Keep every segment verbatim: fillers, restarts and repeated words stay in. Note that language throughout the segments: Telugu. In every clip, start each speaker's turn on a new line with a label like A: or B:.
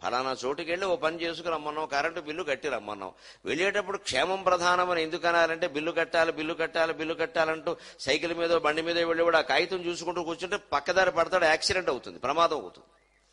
A: ఫలానా చోటుకి వెళ్ళి ఓ పని చేసుకుని రమ్మన్నాం, కరెంటు బిల్లు కట్టి రమ్మన్నాం. వెళ్ళేటప్పుడు క్షేమం ప్రధానమని ఎందుకు అనాలంటే బిల్లు కట్టాలి బిల్లు కట్టాలి బిల్లు కట్టాలంటూ సైకిల్ మీద బండి మీద వెళ్ళేవాడు ఆ కాగితం చూసుకుంటూ కూర్చుంటే పక్కదారి పడతాడు, యాక్సిడెంట్ అవుతుంది, ప్రమాదం అవుతుంది.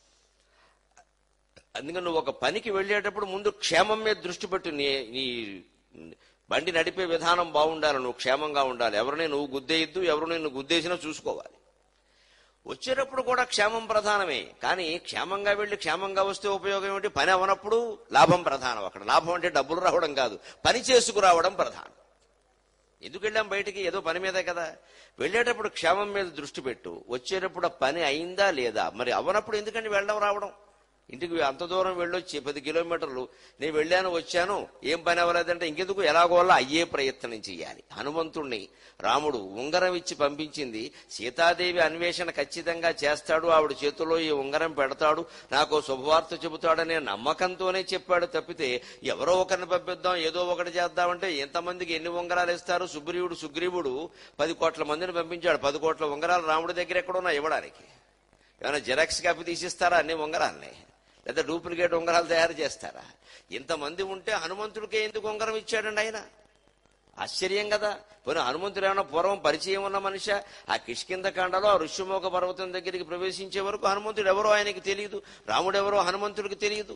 A: అందుకని నువ్వు ఒక పనికి వెళ్ళేటప్పుడు ముందు క్షేమం మీద దృష్టి పెట్టు. నీ నీ బండి నడిపే విధానం బాగుండాలి, నువ్వు క్షేమంగా ఉండాలి. ఎవరిని నువ్వు గుద్దేయద్దు, ఎవరు నిన్ను గుద్దేసినా చూసుకోవాలి. వచ్చేటప్పుడు కూడా క్షేమం ప్రధానమే. కానీ క్షేమంగా వెళ్ళి క్షేమంగా వస్తే ఉపయోగం ఏమిటి? పని అవనప్పుడు లాభం ప్రధానం. అక్కడ లాభం అంటే డబ్బులు రావడం కాదు, పని చేసుకురావడం ప్రధానం. ఎందుకు వెళ్ళాం బయటికి? ఏదో పని మీదే కదా. వెళ్ళేటప్పుడు క్షేమం మీద దృష్టి పెట్టు. వచ్చేటప్పుడు పని అయిందా లేదా? మరి అవనప్పుడు ఎందుకండి వెళ్ళడం రావడం? ఇంటికి అంత దూరం వెళ్ళొచ్చి పది కిలోమీటర్లు నేను వెళ్ళాను వచ్చాను, ఏం పని అవ్వలేదంటే ఇంకెందుకు, ఎలాగోలా అయ్యే ప్రయత్నం చేయాలి. హనుమంతుణ్ణి రాముడు ఉంగరం ఇచ్చి పంపించింది సీతాదేవి అన్వేషణ ఖచ్చితంగా చేస్తాడు, ఆవిడ చేతిలో ఈ ఉంగరం పెడతాడు, నాకు శుభవార్త చెబుతాడనే నమ్మకంతోనే చెప్పాడు తప్పితే ఎవరో ఒకరిని పంపిద్దాం ఏదో ఒకటి చేద్దామంటే ఎంతమందికి ఎన్ని ఉంగరాలు ఇస్తారు? సుగ్రీవుడు సుగ్రీవుడు పది కోట్ల మందిని పంపించాడు. పది కోట్ల ఉంగరాలు రాముడి దగ్గర ఎక్కడున్నా ఇవ్వడానికి? ఏమైనా జెరాక్స్ కాపీ తీసిస్తారా అన్ని ఉంగరాల్ని? లేదా డూప్లికేట్ ఉంగరాలు తయారు చేస్తారా? ఇంతమంది ఉంటే హనుమంతుడికే ఎందుకు ఉంగరం ఇచ్చాడండి ఆయన? ఆశ్చర్యం కదా. పోనీ హనుమంతుడు ఏమన్నా పూర్వం పరిచయం ఉన్న మనిషి? ఆ కిష్కింధకాండలో ఆ ఋష్యమూక పర్వతం దగ్గరికి ప్రవేశించే వరకు హనుమంతుడు ఎవరో ఆయనకి తెలియదు, రాముడు ఎవరో హనుమంతుడికి తెలియదు.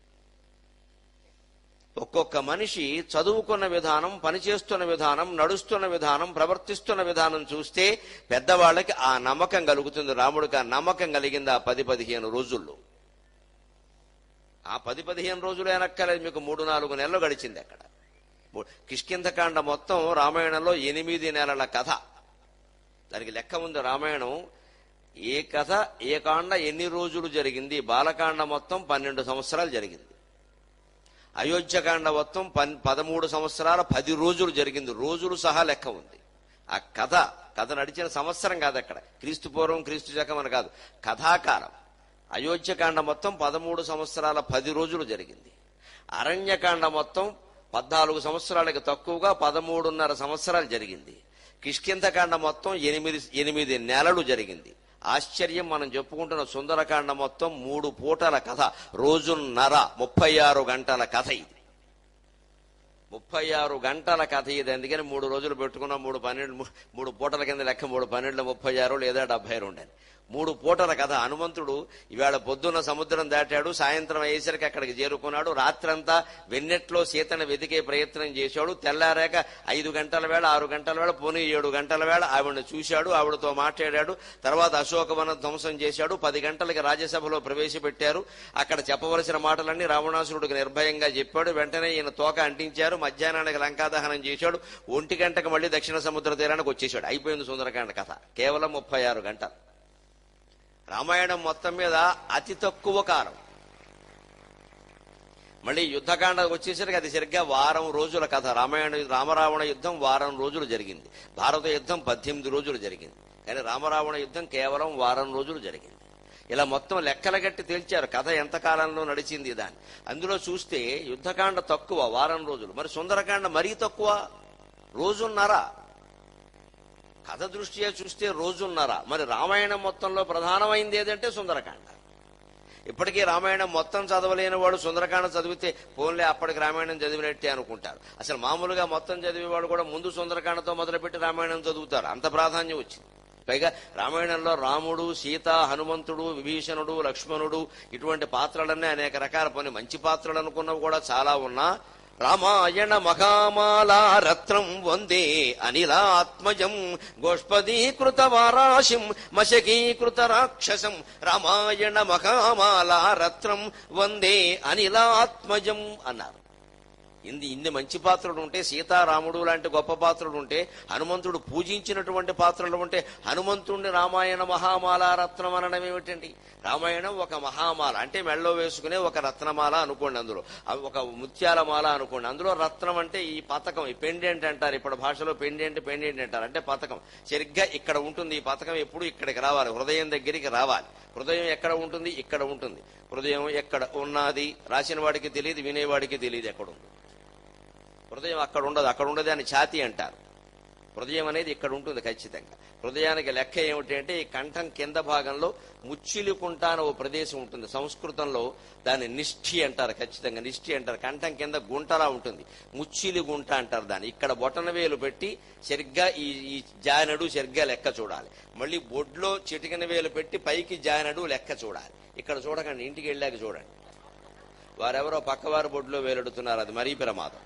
A: ఒక్కొక్క మనిషి చదువుకున్న విధానం, పనిచేస్తున్న విధానం, నడుస్తున్న విధానం, ప్రవర్తిస్తున్న విధానం చూస్తే పెద్దవాళ్ళకి ఆ నమ్మకం కలుగుతుంది. రాముడికి ఆ నమ్మకం కలిగింది ఆ పది పదిహేను రోజుల్లో. ఆ పది పదిహేను రోజులు అనక్కలేదు, మీకు మూడు నాలుగు నెలలు గడిచింది అక్కడ. కిష్కింధకాండ మొత్తం రామాయణంలో ఎనిమిది నెలల కథ. దానికి లెక్క ఉంది. రామాయణం ఏ కథ ఏ కాండ ఎన్ని రోజులు జరిగింది. బాలకాండ మొత్తం పన్నెండు సంవత్సరాలు జరిగింది. అయోధ్యకాండ మొత్తం పదమూడు సంవత్సరాల పది రోజులు జరిగింది. రోజులు సహా లెక్క ఉంది. ఆ కథ కథ నడిచిన సంవత్సరం కాదు అక్కడ, క్రీస్తు పూర్వం క్రీస్తు శకం అని కాదు, కథాకాలం. అయోధ్యకాండ మొత్తం పదమూడు సంవత్సరాల పది రోజులు జరిగింది. అరణ్యకాండ మొత్తం పద్నాలుగు సంవత్సరాలకి తక్కువగా పదమూడున్నర సంవత్సరాలు జరిగింది. కిష్కింధకాండ మొత్తం ఎనిమిది ఎనిమిది నెలలు జరిగింది. ఆశ్చర్యం, మనం చెప్పుకుంటున్న సుందరకాండ మొత్తం మూడు పూటల కథ, రోజున్నర, ముప్పై ఆరు గంటల కథ ఇది. ముప్పై ఆరు గంటల కథ ఇది. అందుకని మూడు రోజులు పెట్టుకున్న మూడు పన్నెండు మూడు పూటల కింద లెక్క మూడు పన్నెండు ముప్పై ఆరు లేదా డెబ్బై రెండు అని మూడు పూటల కథ. హనుమంతుడు ఇవాళ పొద్దున్న సముద్రం దాటాడు, సాయంత్రం అయ్యేసరికి అక్కడికి చేరుకున్నాడు. రాత్రంతా వెన్నెట్లో సీతను వెతికే ప్రయత్నం చేశాడు. తెల్లారాక ఐదు గంటల వేళ ఆరు గంటల వేళ పోనీ ఏడు గంటల వేళ ఆవిడని చూశాడు, ఆవిడతో మాట్లాడాడు. తర్వాత అశోకవనం ధ్వంసం చేశాడు. పది గంటలకి రాజ్యసభలో ప్రవేశపెట్టారు. అక్కడ చెప్పవలసిన మాటలన్నీ రావణాసురుడికి నిర్భయంగా చెప్పాడు. వెంటనే ఈయన తోక అంటించారు. మధ్యాహ్నానికి లంకాదహనం చేశాడు. ఒంటి గంటకు మళ్ళీ దక్షిణ సముద్ర తీరానికి వచ్చేశాడు. అయిపోయింది సుందరకాండ కథ. కేవలం ముప్పై ఆరు గంటలు. రామాయణం మొత్తం మీద అతి తక్కువ కాలం. మళ్ళీ యుద్ధకాండ వచ్చేసరికి అది సరిగ్గా వారం రోజుల కథ. రామాయణ రామరావణ యుద్ధం వారం రోజులు జరిగింది. భారత యుద్ధం పద్దెనిమిది రోజులు జరిగింది. కానీ రామరావణ యుద్ధం కేవలం వారం రోజులు జరిగింది. ఇలా మొత్తం లెక్కల గట్టి తేల్చారు కథ ఎంత కాలంలో నడిచింది దాన్ని. అందులో చూస్తే యుద్ధకాండ తక్కువ, వారం రోజులు. మరి సుందరకాండ మరీ తక్కువ, రోజున్నర. కథ దృష్ట్యా చూస్తే రోజున్నర. మరి రామాయణం మొత్తంలో ప్రధానమైంది ఏదంటే సుందరకాండ. ఇప్పటికీ రామాయణం మొత్తం చదవలేని వాడు సుందరకాండ చదివితే పోన్లే అప్పటికి రామాయణం చదివినట్టే అనుకుంటారు. అసలు మామూలుగా మొత్తం చదివేవాడు కూడా ముందు సుందరకాండతో మొదలుపెట్టి రామాయణం చదువుతారు. అంత ప్రాధాన్యం వచ్చింది. పైగా రామాయణంలో రాముడు, సీత, హనుమంతుడు, విభీషణుడు, లక్ష్మణుడు ఇటువంటి పాత్రలన్నీ అనేక రకాల పని మంచి పాత్రలు అనుకున్నవి కూడా చాలా ఉన్నా రామాయణ మహామాలా రత్నం వందే అనిలాత్మజం గోష్పదీకృత వారాశిం మశకీకృత రాక్షసం రామాయణ మహామాలా రత్నం వందే అనిలాత్మజం అన్నారు. ఇన్ని ఇన్ని మంచి పాత్రలు ఉంటే, సీతారాముడు లాంటి గొప్ప పాత్రలు ఉంటే, హనుమంతుడు పూజించినటువంటి పాత్రలు ఉంటే హనుమంతుడిని రామాయణ మహామాల రత్నం అనడం ఏమిటండి? రామాయణం ఒక మహామాల అంటే మెళ్ళో వేసుకునే ఒక రత్నమాల అనుకోండి, అందులో ఒక ముత్యాల మాల అనుకోండి. అందులో రత్నం అంటే ఈ పథకం, ఈ పెండెంట్ అంటారు. ఇప్పుడు భాషలో పెండెంట్ పెండెంట్ అంటారు, అంటే పథకం. సరిగ్గా ఇక్కడ ఉంటుంది. ఈ పథకం ఎప్పుడు ఇక్కడికి రావాలి, హృదయం దగ్గరికి రావాలి. హృదయం ఎక్కడ ఉంటుంది? ఇక్కడ ఉంటుంది. హృదయం ఎక్కడ ఉన్నది రాసిన వాడికి తెలియదు, వినేవాడికి తెలియదు ఎక్కడ ఉంది. హృదయం అక్కడ ఉండదు, అక్కడ ఉండదు అని ఛాతీ అంటారు. హృదయం అనేది ఇక్కడ ఉంటుంది ఖచ్చితంగా. హృదయానికి లెక్క ఏమిటి అంటే ఈ కంఠం కింద భాగంలో ముచ్చిలికుంట అని ఓ ప్రదేశం ఉంటుంది. సంస్కృతంలో దాన్ని నిష్ఠి అంటారు. ఖచ్చితంగా నిష్ఠి అంటారు. కంఠం కింద గుంటలా ఉంటుంది, ముచ్చిలి గుంట అంటారు దాన్ని. ఇక్కడ బొటన వేలు పెట్టి సరిగ్గా ఈ ఈ జానడు సరిగ్గా లెక్క చూడాలి. మళ్ళీ బొడ్లో చిటికిన వేలు పెట్టి పైకి జానడు లెక్క చూడాలి. ఇక్కడ చూడకండి, ఇంటికి వెళ్ళాక చూడండి. వారెవరో పక్కవారు బొడ్లో వేలెడుతున్నారు, అది మరీ ప్రమాదం.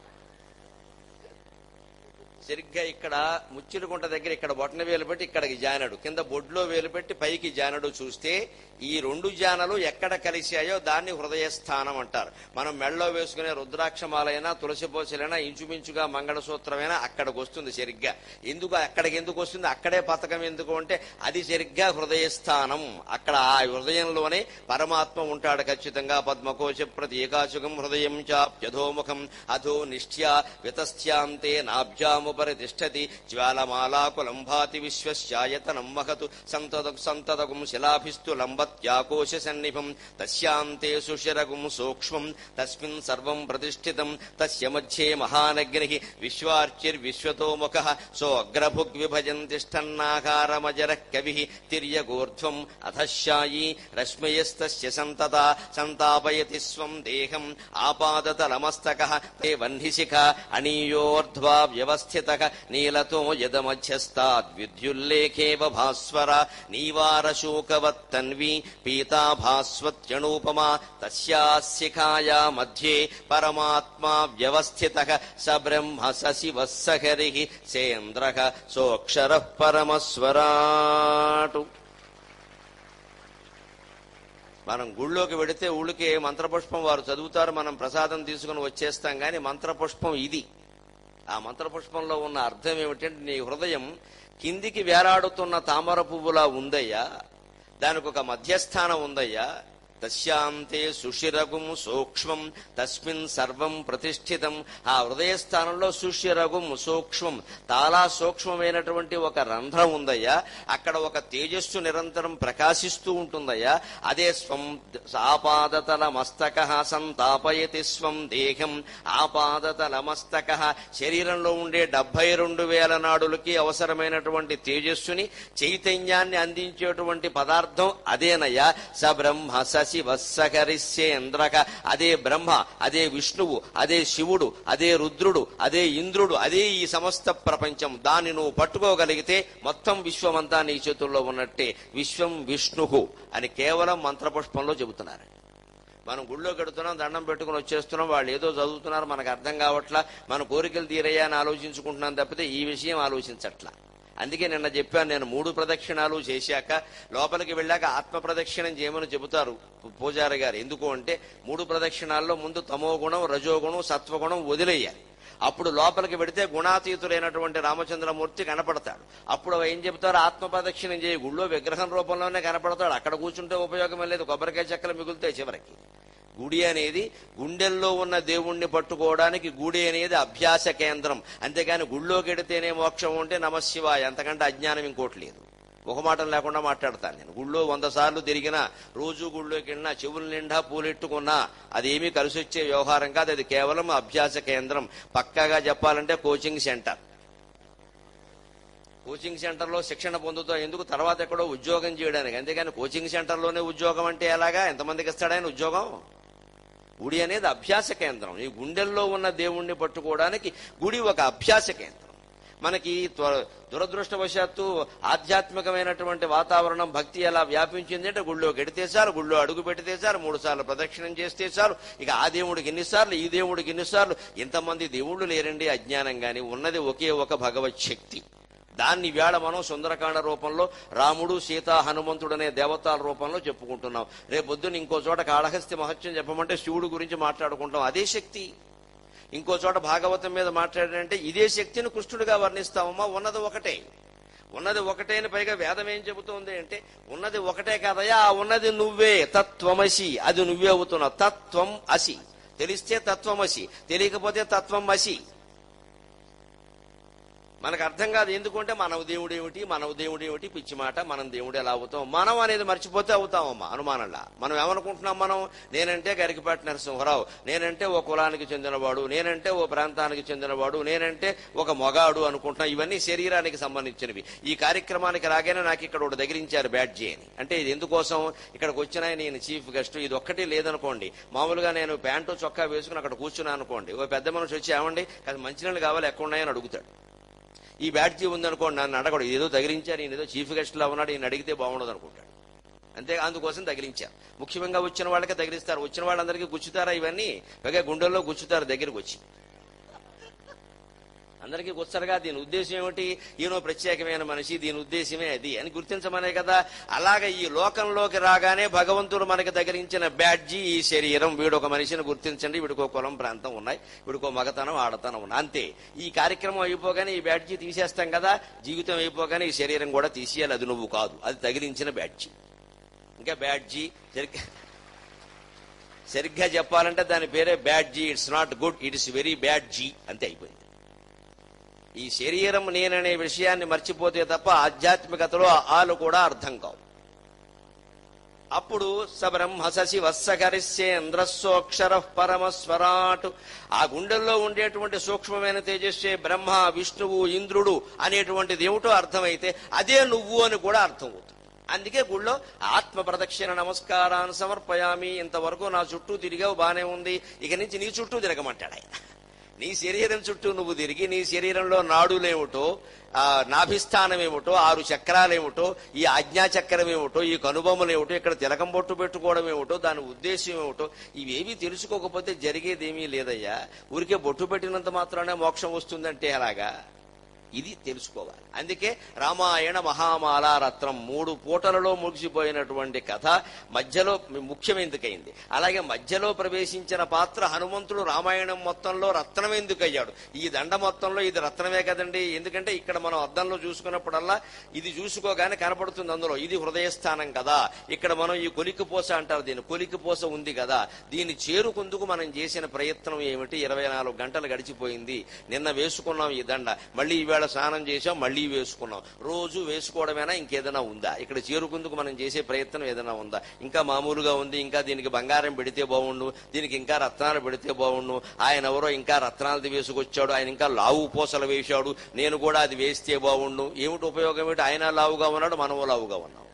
A: సరిగ్గా ఇక్కడ ముచ్చిలిగుంట దగ్గర ఇక్కడ బొటన వేలు పెట్టి ఇక్కడికి జానడు, కింద బొడ్లో వేలు పెట్టి పైకి జానడు చూస్తే ఈ రెండు జానలు ఎక్కడ కలిశాయో దాన్ని హృదయస్థానం అంటారు. మనం మెళ్ళలో వేసుకునే రుద్రాక్షమాలైనా తులసిపోసలైనా ఇంచుమించుగా మంగళసూత్రమైనా అక్కడికి వస్తుంది సరిగ్గా. ఎందుకు అక్కడికి ఎందుకు వస్తుంది, అక్కడే పథకం ఎందుకు అంటే అది సరిగ్గా హృదయస్థానం. అక్కడ ఆ హృదయంలోనే పరమాత్మ ఉంటాడు ఖచ్చితంగా. పద్మకోశ ప్రతి ఏకాశుకం హృదయం చాప్యధోముఖం అధో నిష్ఠ్యా వితస్థ్యాంతే నాభ్యాముపరి తిష్టతి జ్వాలమాలాకులం భాతి విశ్వస్యాయతనం మహతు సంతద సంతదగుం శిలాభిస్తు లంబత్యాకోశ సన్నిభం తస్యాంతే సుశిరగుం సూక్ష్మం తస్మిన్ సర్వం ప్రతిష్ఠితం తస్య మధ్యే మహానగ్ని విశ్వార్చిర్విశ్వతోముఖః సో అగ్రభుగ్ విభజన్ తిష్టన్నాకారమజరః కవిః తిర్యగోర్ధ్వం అధశాయీ రశ్మయస్తస్య సంతత సంతాపయతి స్వం దేహం ఆపాదతలమస్తకః తే వహ్నిశిఖ అనీయోర్ధ్వా వ్యవస్థితః నీలతో యదమధ్యస్తాద్ విద్యుల్లేఖేవ భాస్వర నీవారశోకవత్తన్వి పీతాభాస్వత్యనూపమా తస్యాశిఖాయా మధ్యే పరమాత్మా వ్యవస్థితః స బ్రహ్మ స శివః స హరిః సేంద్రః సోక్షరః పరమస్వరాటు. మనం గుళ్ళోకి వెడితే ఊళ్ళకే మంత్రపుష్పం వారు చదువుతారు, మనం ప్రసాదం తీసుకుని వచ్చేస్తాం. కానీ మంత్రపుష్పం ఇది. ఆ మంత్రపుష్పంలో ఉన్న అర్థం ఏమిటంటే నీ హృదయం కిందికి వేలాడుతున్న తామర పువ్వులా ఉందయ్యా, దానికి ఒక మధ్యస్థానం ఉందయ్యా. తస్యాంతే సుషిరగుం సూక్ష్మం తస్మిన్ సర్వం ప్రతిష్ఠితం. ఆ హృదయస్థానంలో సుషిరగుం సూక్ష్మం చాలా సూక్ష్మమైనటువంటి ఒక రంధ్రం ఉందయ్యా. అక్కడ ఒక తేజస్సు నిరంతరం ప్రకాశిస్తూ ఉంటుందయ్యా. అదే స్వం ఆపాదతల మస్తక సంతాపయతి స్వం దేహం ఆపాదతల మస్తక. శరీరంలో ఉండే డెబ్బై రెండు వేల నాడులకి అవసరమైనటువంటి తేజస్సుని చైతన్యాన్ని అందించేటువంటి పదార్థం అదేనయ్యా. స బ్రహ్మ స శివః స హరిః సేంద్రః. అదే బ్రహ్మ, అదే విష్ణువు, అదే శివుడు, అదే రుద్రుడు, అదే ఇంద్రుడు, అదే ఈ సమస్త ప్రపంచం. దాన్ని నువ్వు పట్టుకోగలిగితే మొత్తం విశ్వమంతా నీ చేతుల్లో ఉన్నట్టే. విశ్వం విష్ణువు అని కేవలం మంత్రపుష్పంలో చెబుతున్నారు. మనం గుళ్ళో కడుతున్నాం, దండం పెట్టుకుని వచ్చేస్తున్నాం, వాళ్ళు ఏదో చదువుతున్నారు, మనకు అర్థం కావట్లా, మన కోరికలు తీరయ్యా అని ఆలోచించుకుంటున్నాం తప్పితే ఈ విషయం ఆలోచించట్లా. అందుకే నిన్న చెప్పాను నేను, మూడు ప్రదక్షిణాలు చేశాక లోపలికి వెళ్ళాక ఆత్మ ప్రదక్షిణం చేయమని చెబుతారు పూజారి గారు. ఎందుకు అంటే మూడు ప్రదక్షిణాల్లో ముందు తమో గుణం, రజోగుణం, సత్వగుణం వదిలేయాలి. అప్పుడు లోపలికి వెడితే గుణాతీతులైనటువంటి రామచంద్రమూర్తి కనపడతాడు. అప్పుడు ఏం చెబుతారు, ఆత్మ ప్రదక్షిణం చేయి. గుళ్ళో విగ్రహం రూపంలోనే కనపడతాడు. అక్కడ కూర్చుంటే ఉపయోగం లేదు, కొబ్బరికాయ చెక్కలు మిగులుతాయి చివరికి. గుడి అనేది గుండెల్లో ఉన్న దేవుణ్ణి పట్టుకోవడానికి గుడి అనేది అభ్యాస కేంద్రం. అంతేగాని గుళ్ళోకి ఎడితేనే మోక్షం ఉంటే నమశివాయ, అంతకంటే అజ్ఞానం ఇంకోటి లేదు. ఒక మాట లేకుండా మాట్లాడతాను నేను. గుళ్ళో వంద సార్లు తిరిగినా, రోజు గుళ్ళోకి వెళ్ళినా, చెవుల నిండా పూలెట్టుకున్నా అదేమీ కలిసి వచ్చే వ్యవహారం కాదు. అది కేవలం అభ్యాస కేంద్రం. పక్కాగా చెప్పాలంటే కోచింగ్ సెంటర్. కోచింగ్ సెంటర్లో శిక్షణ పొందుతాం ఎందుకు, తర్వాత ఎక్కడో ఉద్యోగం చేయడానికి. అంతేగాని కోచింగ్ సెంటర్లోనే ఉద్యోగం అంటే ఎలాగా, ఎంతమందికి ఇస్తాడైన ఉద్యోగం? గుడి అనేది అభ్యాస కేంద్రం. ఈ గుండెల్లో ఉన్న దేవుణ్ణి పట్టుకోవడానికి గుడి ఒక అభ్యాస కేంద్రం. మనకి దురదృష్టవశాత్తు ఆధ్యాత్మికమైనటువంటి వాతావరణం, భక్తి ఎలా వ్యాపించింది అంటే గుళ్ళో గెడితేసారు, గుళ్ళో అడుగు పెట్టితేసారు, మూడు సార్లు ప్రదక్షిణం చేస్తేసారు, ఇక ఆ దేవుడికి ఎన్నిసార్లు, ఈ దేవుడికి ఎన్నిసార్లు. ఇంతమంది దేవుళ్ళు లేరండి అజ్ఞానం. గాని ఉన్నది ఒకే ఒక భగవత్ శక్తి. దాన్ని వేళ మనం సుందరకాండ రూపంలో రాముడు, సీత, హనుమంతుడు అనే దేవతల రూపంలో చెప్పుకుంటున్నాం. రేపు పొద్దున్న ఇంకో చోట కాళహస్తి మహత్యం చెప్పమంటే శివుడు గురించి మాట్లాడుకుంటాం, అదే శక్తి. ఇంకో చోట భాగవతం మీద మాట్లాడారంటే ఇదే శక్తిని కృష్ణుడిగా వర్ణిస్తామమ్మా. ఉన్నది ఒకటే, ఉన్నది ఒకటే అని పైగా వేదం ఏం చెబుతోంది అంటే ఉన్నది ఒకటే కాదయా, ఆ ఉన్నది నువ్వే, తత్వమసి. అది నువ్వే అవుతున్నావు, తత్వం అసి. తెలిస్తే తత్వమసి, తెలియకపోతే తత్వం అసి. మనకు అర్థం కాదు. ఎందుకంటే మనవ దేవుడు ఏమిటి, మనవ దేవుడు ఏమిటి, పిచ్చి మాట, మనం దేవుడు ఎలా అవుతాం, మనం అనేది మర్చిపోతే అవుతామమ్మా అనుమానంలా. మనం ఏమనుకుంటున్నాం, మనం నేనంటే గరికపాటి నరసింహరావు, నేనంటే ఓ కులానికి చెందినవాడు, నేనంటే ఓ ప్రాంతానికి చెందినవాడు, నేనంటే ఒక మొగాడు అనుకుంటున్నాం. ఇవన్నీ శరీరానికి సంబంధించినవి. ఈ కార్యక్రమానికి రాగానే నాకు ఇక్కడ ఒకటి దగ్గరించారు బ్యాడ్జీ అని. అంటే ఇది ఎందుకోసం, ఇక్కడికి వచ్చిన నేను చీఫ్ గెస్ట్, ఇది ఒక్కటి లేదనుకోండి, మామూలుగా నేను ప్యాంటు చొక్కా వేసుకుని అక్కడ కూర్చున్నాను అనుకోండి, ఓ పెద్ద మనిషి వచ్చి ఏమండి అది మంచినీళ్ళు కావాలి ఎక్కడ ఉన్నాయని అడుగుతాడు. ఈ బ్యాడ్జీ ఉందనుకోండి, నన్ను అడగడు, ఏదో తగిలించారు, ఈయన ఏదో చీఫ్ గెస్ట్ లా ఉన్నాడు, ఈయన అడిగితే బాగుండదు అనుకుంటాడు. అంతే, అందుకోసం తగిలించారు. ముఖ్యంగా వచ్చిన వాళ్ళకే తగిలిస్తారు. వచ్చిన వాళ్ళందరికీ గుచ్చుతారా ఇవన్నీ, పైగా గుండెల్లో గుచ్చుతారు దగ్గరికి వచ్చి, అందరికీ గుచ్చరుగా. దీని ఉద్దేశం ఏమిటి, ఈయన ప్రత్యేకమైన మనిషి, దీని ఉద్దేశమే అది అని గుర్తించమనే కదా. అలాగే ఈ లోకంలోకి రాగానే భగవంతుడు మనకి తగిలించిన బ్యాడ్జీ ఈ శరీరం. వీడొక మనిషిని గుర్తించండి, వీడికో కులం ప్రాంతం ఉన్నాయి, వీడికో మగతనం ఆడతనం ఉన్నాయి, అంతే. ఈ కార్యక్రమం అయిపోగానే ఈ బ్యాడ్జీ తీసేస్తాం కదా, జీవితం అయిపోగానే ఈ శరీరం కూడా తీసేయాలి. అది నువ్వు కాదు, అది తగిలించిన బ్యాడ్జీ. ఇంకా బ్యాడ్జీ సరిగ్గా సరిగ్గా చెప్పాలంటే దాని పేరే బ్యాడ్జీ. It's not good, it is very బ్యాడ్జీ, అంతే అయిపోయింది. ఈ శరీరం నేననే విషయాన్ని మర్చిపోతే తప్ప ఆధ్యాత్మికతలో ఆలు కూడా అర్థం కావు. అప్పుడు సబ్రహ్మ శశి వత్సకరిస్యేంద్రస్సోక్షర పరమస్వరాట్, ఆ గుండెల్లో ఉండేటువంటి సూక్ష్మమైన తేజస్సే బ్రహ్మ, విష్ణువు, ఇంద్రుడు అనేటువంటిది ఏమిటో అర్థమైతే అదే నువ్వు అని కూడా అర్థం అవుతుంది. అందుకే గుళ్ళో ఆత్మ ప్రదక్షిణ నమస్కారాన్ని సమర్పయామి, ఇంతవరకు నా చుట్టూ తిరిగావు బానే ఉంది, ఇక నుంచి నీ చుట్టూ తిరగమంటాడు ఆయన. నీ శరీరం చుట్టూ నువ్వు తిరిగి, నీ శరీరంలో నాడులేమిటో, ఆ నాభిస్థానం ఏమిటో, ఆరు చక్రాలేమిటో, ఈ ఆజ్ఞాచక్రం ఏమిటో, ఈ కనుబొమ్మలేమిటో, ఇక్కడ తిలకం బొట్టు పెట్టుకోవడం ఏమిటో, దాని ఉద్దేశం ఏమిటో, ఇవేవి తెలుసుకోకపోతే జరిగేదేమీ లేదయ్యా. ఊరికే బొట్టు పెట్టినంత మాత్రానే మోక్షం వస్తుందంటే అలాగా, ఇది తెలుసుకోవాలి. అందుకే రామాయణ మహామాల రత్నం మూడు పూటలలో ముగిసిపోయినటువంటి కథ మధ్యలో ముఖ్యం ఎందుకయింది. అలాగే మధ్యలో ప్రవేశించిన పాత్ర హనుమంతుడు రామాయణం మొత్తంలో రత్నం ఎందుకయ్యాడు. ఈ దండ మొత్తంలో ఇది రత్నమే కదండి. ఎందుకంటే ఇక్కడ మనం అద్దంలో చూసుకున్నప్పుడల్లా ఇది చూసుకోగానే కనపడుతుంది, అందులో ఇది హృదయస్థానం కదా. ఇక్కడ మనం ఈ కొలికిపోస అంటారు, దీని కొలికిపోస ఉంది కదా, దీన్ని చేరుకుందుకు మనం చేసిన ప్రయత్నం ఏమిటి. ఇరవై నాలుగు గంటలు గడిచిపోయింది. నిన్న వేసుకున్నాం ఈ దండ, మళ్ళీ ఈవేళ స్నానం చేసాం, మళ్లీ వేసుకున్నాం. రోజు వేసుకోవడమేనా, ఇంకేదైనా ఉందా? ఇక్కడ చేరుకుందుకు మనం చేసే ప్రయత్నం ఏదైనా ఉందా? ఇంకా మామూలుగా ఉంది, ఇంకా దీనికి బంగారం పెడితే బాగుండు, దీనికి ఇంకా రత్నాలు పెడితే బాగుండు, ఆయన ఎవరో ఇంకా రత్నాలది వేసుకొచ్చాడు, ఆయన ఇంకా లావు పూసలు వేశాడు, నేను కూడా అది వేస్తే బాగుండు. ఏమిటి ఉపయోగం ఏమిటి? ఆయన లావుగా ఉన్నాడు, మనము లావుగా ఉన్నాం.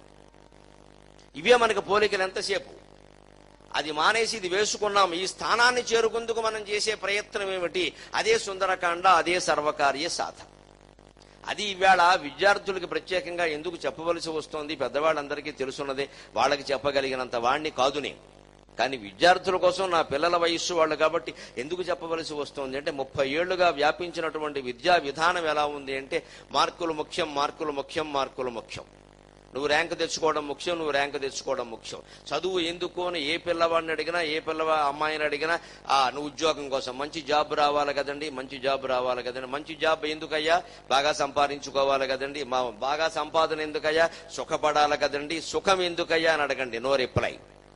A: ఇవే మనకు పోలికలు ఎంతసేపు. అది మానేసి ఇది వేసుకున్నాం. ఈ స్థానాన్ని చేరుకుందుకు మనం చేసే ప్రయత్నం ఏమిటి? అదే సుందరకాండ, అదే సర్వకార్య సాధన. అది ఈవేళ విద్యార్థులకి ప్రత్యేకంగా ఎందుకు చెప్పవలసి వస్తోంది, పెద్దవాళ్ళందరికీ తెలుసున్నదే, వాళ్ళకి చెప్పగలిగినంత వాణ్ణి కాదునే. కానీ విద్యార్థుల కోసం, నా పిల్లల వయస్సు వాళ్ళు కాబట్టి ఎందుకు చెప్పవలసి వస్తోంది అంటే, ముప్పై ఏళ్లుగా వ్యాపించినటువంటి విద్యా విధానం ఎలా ఉంది అంటే, మార్కులు ముఖ్యం, మార్కులు ముఖ్యం, మార్కులు ముఖ్యం. నువ్వు ర్యాంకు తెచ్చుకోవడం ముఖ్యం, నువ్వు ర్యాంకు తెచ్చుకోవడం ముఖ్యం. చదువు ఎందుకు అని ఏ పిల్లవాడిని అడిగినా, ఏ పిల్లవా అమ్మాయిని అడిగినా, ఆ నువ్వు ఉద్యోగం కోసం, మంచి జాబ్ రావాలి కదండి, మంచి జాబ్ రావాలి కదండి. మంచి జాబ్ ఎందుకయ్యా? బాగా సంపాదించుకోవాలి కదండి. మా బాగా సంపాదన ఎందుకయ్యా? సుఖపడాలి కదండి. సుఖం ఎందుకయ్యా అని అడగండి, నో రిప్లై.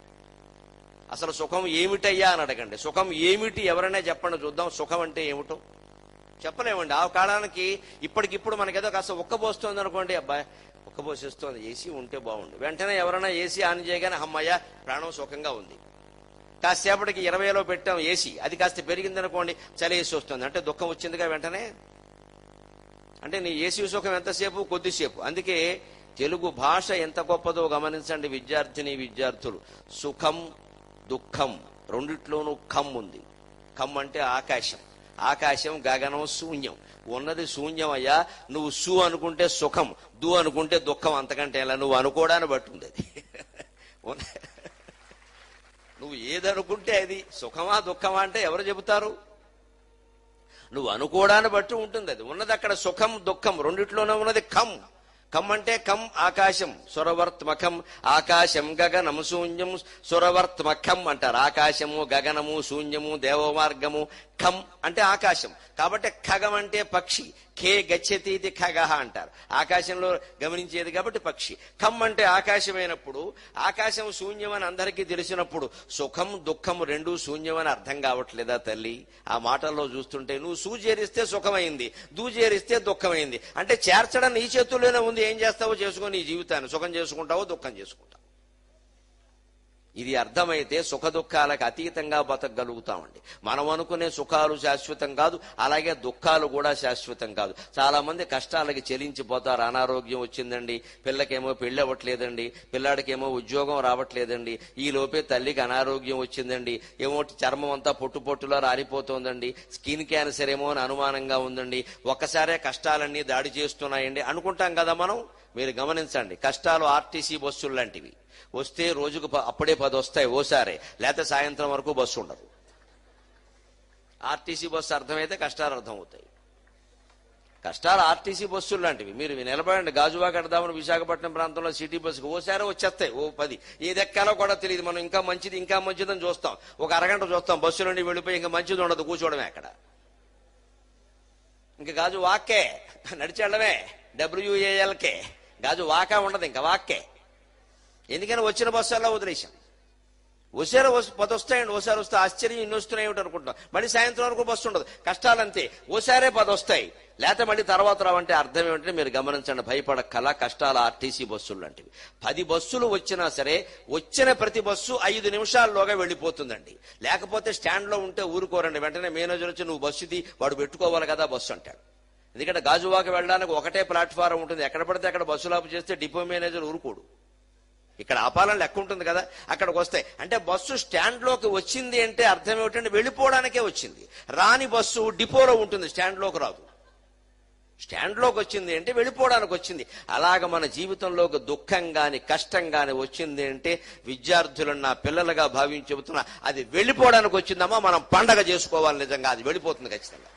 A: అసలు సుఖం ఏమిటయ్యా అని అడగండి. సుఖం ఏమిటి ఎవరైనా చెప్పండి చూద్దాం. సుఖం అంటే ఏమిటో చెప్పలేమండి. ఆ కాలానికి ఇప్పటికిప్పుడు మనకేదో కాస్త ఉక్కబోస్తుంది అనుకోండి, అబ్బాయి ఉక్కబోసేస్తోంది, ఏసీ ఉంటే బాగుండు. వెంటనే ఎవరైనా ఏసీ ఆన్ చేయగానే అమ్మయ్య ప్రాణం సుఖంగా ఉంది. కాసేపటికి ఇరవైలో పెట్టాం ఏసీ, అది కాస్త పెరిగిందనుకోండి, చలి వేసి వస్తుంది అంటే దుఃఖం వచ్చిందిగా వెంటనే. అంటే నీ ఏసీ సుఖం ఎంతసేపు? కొద్దిసేపు. అందుకే తెలుగు భాష ఎంత గొప్పదో గమనించండి విద్యార్థిని విద్యార్థులు. సుఖం దుఃఖం రెండిట్లోనూ ఖం ఉంది. ఖం అంటే ఆకాశం, ఆకాశం గగనం శూన్యం. ఉన్నది శూన్యం అయ్యా. నువ్వు సు అనుకుంటే సుఖం, దు అనుకుంటే దుఃఖం, అంతకంటే ఎలా నువ్వు అనుకోవడాన్ని బట్టి ఉంది అది. నువ్వు ఏదనుకుంటే అది సుఖమా దుఃఖమా అంటే ఎవరు చెబుతారు? నువ్వు అనుకోవడాన్ని బట్టి ఉంటుంది అది. ఉన్నది అక్కడ సుఖం దుఃఖం రెండిట్లోనే ఉన్నది ఖం. ఖం అంటే ఖం ఆకాశం, సురవర్త్మఖం. ఆకాశం గగనం శూన్యం, సురవర్త్మఖం అంటారు. ఆకాశము గగనము శూన్యము దేవమార్గము. ఖం అంటే ఆకాశం. కాబట్టి ఖగం అంటే పక్షి, ఖే గచ్చతి ఇది ఖగహ అంటారు. ఆకాశంలో గమనించేది కాబట్టి పక్షి. ఖమ్ అంటే ఆకాశమైనప్పుడు, ఆకాశం శూన్యమని అందరికీ తెలిసినప్పుడు సుఖం దుఃఖం రెండూ శూన్యమని అర్థం కావట్లేదా తల్లి? ఆ మాటల్లో చూస్తుంటే నువ్వు సూజేరిస్తే సుఖమైంది, దూజేరిస్తే దుఃఖమైంది. అంటే చేర్చడం నీ చేతుల్లోనే ఉంది. ఏం చేస్తావో చేసుకో నీ జీవితాన్ని. సుఖం చేసుకుంటావో దుఃఖం చేసుకుంటావు. ఇది అర్థమైతే సుఖ దుఃఖాలకు అతీతంగా బతకగలుగుతామండి. మనం అనుకునే సుఖాలు శాశ్వతం కాదు, అలాగే దుఃఖాలు కూడా శాశ్వతం కాదు. చాలా మంది కష్టాలకి చెలించిపోతారు. అనారోగ్యం వచ్చిందండి, పిల్లకేమో పెళ్లి అవ్వట్లేదండి, పిల్లాడికేమో ఉద్యోగం రావట్లేదండి, ఈ లోపే తల్లికి అనారోగ్యం వచ్చిందండి, ఏమో చర్మం అంతా పొట్టు పొట్టులో రాలిపోతోందండి, స్కిన్ క్యాన్సర్ ఏమో అని అనుమానంగా ఉందండి, ఒక్కసారే కష్టాలన్నీ దాడి చేస్తున్నాయండి అనుకుంటాం కదా మనం. మీరు గమనించండి, కష్టాలు ఆర్టీసీ బస్సులు లాంటివి. వస్తే రోజుకు అప్పుడే పది వస్తాయి ఓసారే, లేకపోతే సాయంత్రం వరకు బస్సు ఉండదు. ఆర్టీసీ బస్సు అర్థమైతే కష్టాలు అర్థమవుతాయి. కష్టాలు ఆర్టీసీ బస్సులు లాంటివి. మీరు నిలబడండి, గాజువాక కడదామని విశాఖపట్నం ప్రాంతంలో సిటీ బస్సుకు ఓసారే వచ్చేస్తాయి, ఓ పది. ఏది ఎక్కాలో కూడా తెలియదు. మనం ఇంకా మంచిది ఇంకా మంచిదని చూస్తాం, ఒక అరగంట చూస్తాం, బస్సు నుండి వెళ్ళిపోయి ఇంకా మంచిది ఉండదు, కూర్చోవడమే అక్కడ. ఇంకా గాజు వాక్కే, నడిచెళ్ళమే, డబ్ల్యూఏఎల్కే. గాజు వాకా ఉండదు, ఇంకా వాక్కే. ఎందుకని వచ్చిన బస్సుల్లో వదిలేశాం. ఓసారి పది వస్తాయండి, ఓసారి వస్తే ఆశ్చర్యం ఇన్ని వస్తున్నాయి అనుకుంటున్నాం. మళ్ళీ సాయంత్రం వరకు బస్సు ఉండదు. కష్టాలంతే, ఓసారే పది వస్తాయి, లేకపోతే మళ్ళీ తర్వాత రావంటే అర్థం ఏమిటంటే మీరు గమనించండి, భయపడక్కల. కష్టాల ఆర్టీసీ బస్సులు లాంటివి. పది బస్సులు వచ్చినా సరే వచ్చిన ప్రతి బస్సు ఐదు నిమిషాల్లోగా వెళ్ళిపోతుందండి. లేకపోతే స్టాండ్ లో ఉంటే ఊరుకోరండి, వెంటనే మేనేజర్ వచ్చి నువ్వు బస్సుది, వాడు పెట్టుకోవాలి కదా బస్సు అంటాడు. ఎందుకంటే గాజువాక వెళ్ళడానికి ఒకటే ప్లాట్ఫారం ఉంటుంది, ఎక్కడ పడితే అక్కడ బస్సులు ఆపు చేస్తే డిపో మేనేజర్ ఊరుకోడు. ఇక్కడ ఆపాలని లెక్క ఉంటుంది కదా, అక్కడికి వస్తాయి. అంటే బస్సు స్టాండ్ లోకి వచ్చింది అంటే అర్థం ఏమిటంటే వెళ్ళిపోవడానికే వచ్చింది. రాని బస్సు డిపోలో ఉంటుంది, స్టాండ్ లోకి రాదు. స్టాండ్ లోకి వచ్చింది అంటే వెళ్ళిపోవడానికి వచ్చింది. అలాగ మన జీవితంలోకి దుఃఖం గాని కష్టం గాని వచ్చింది అంటే విద్యార్థులను నా పిల్లలుగా భావించి చెబుతున్నా, అది వెళ్ళిపోవడానికి వచ్చిందమ్మా, మనం పండగ చేసుకోవాలి. నిజంగా అది వెళ్ళిపోతుంది ఖచ్చితంగా.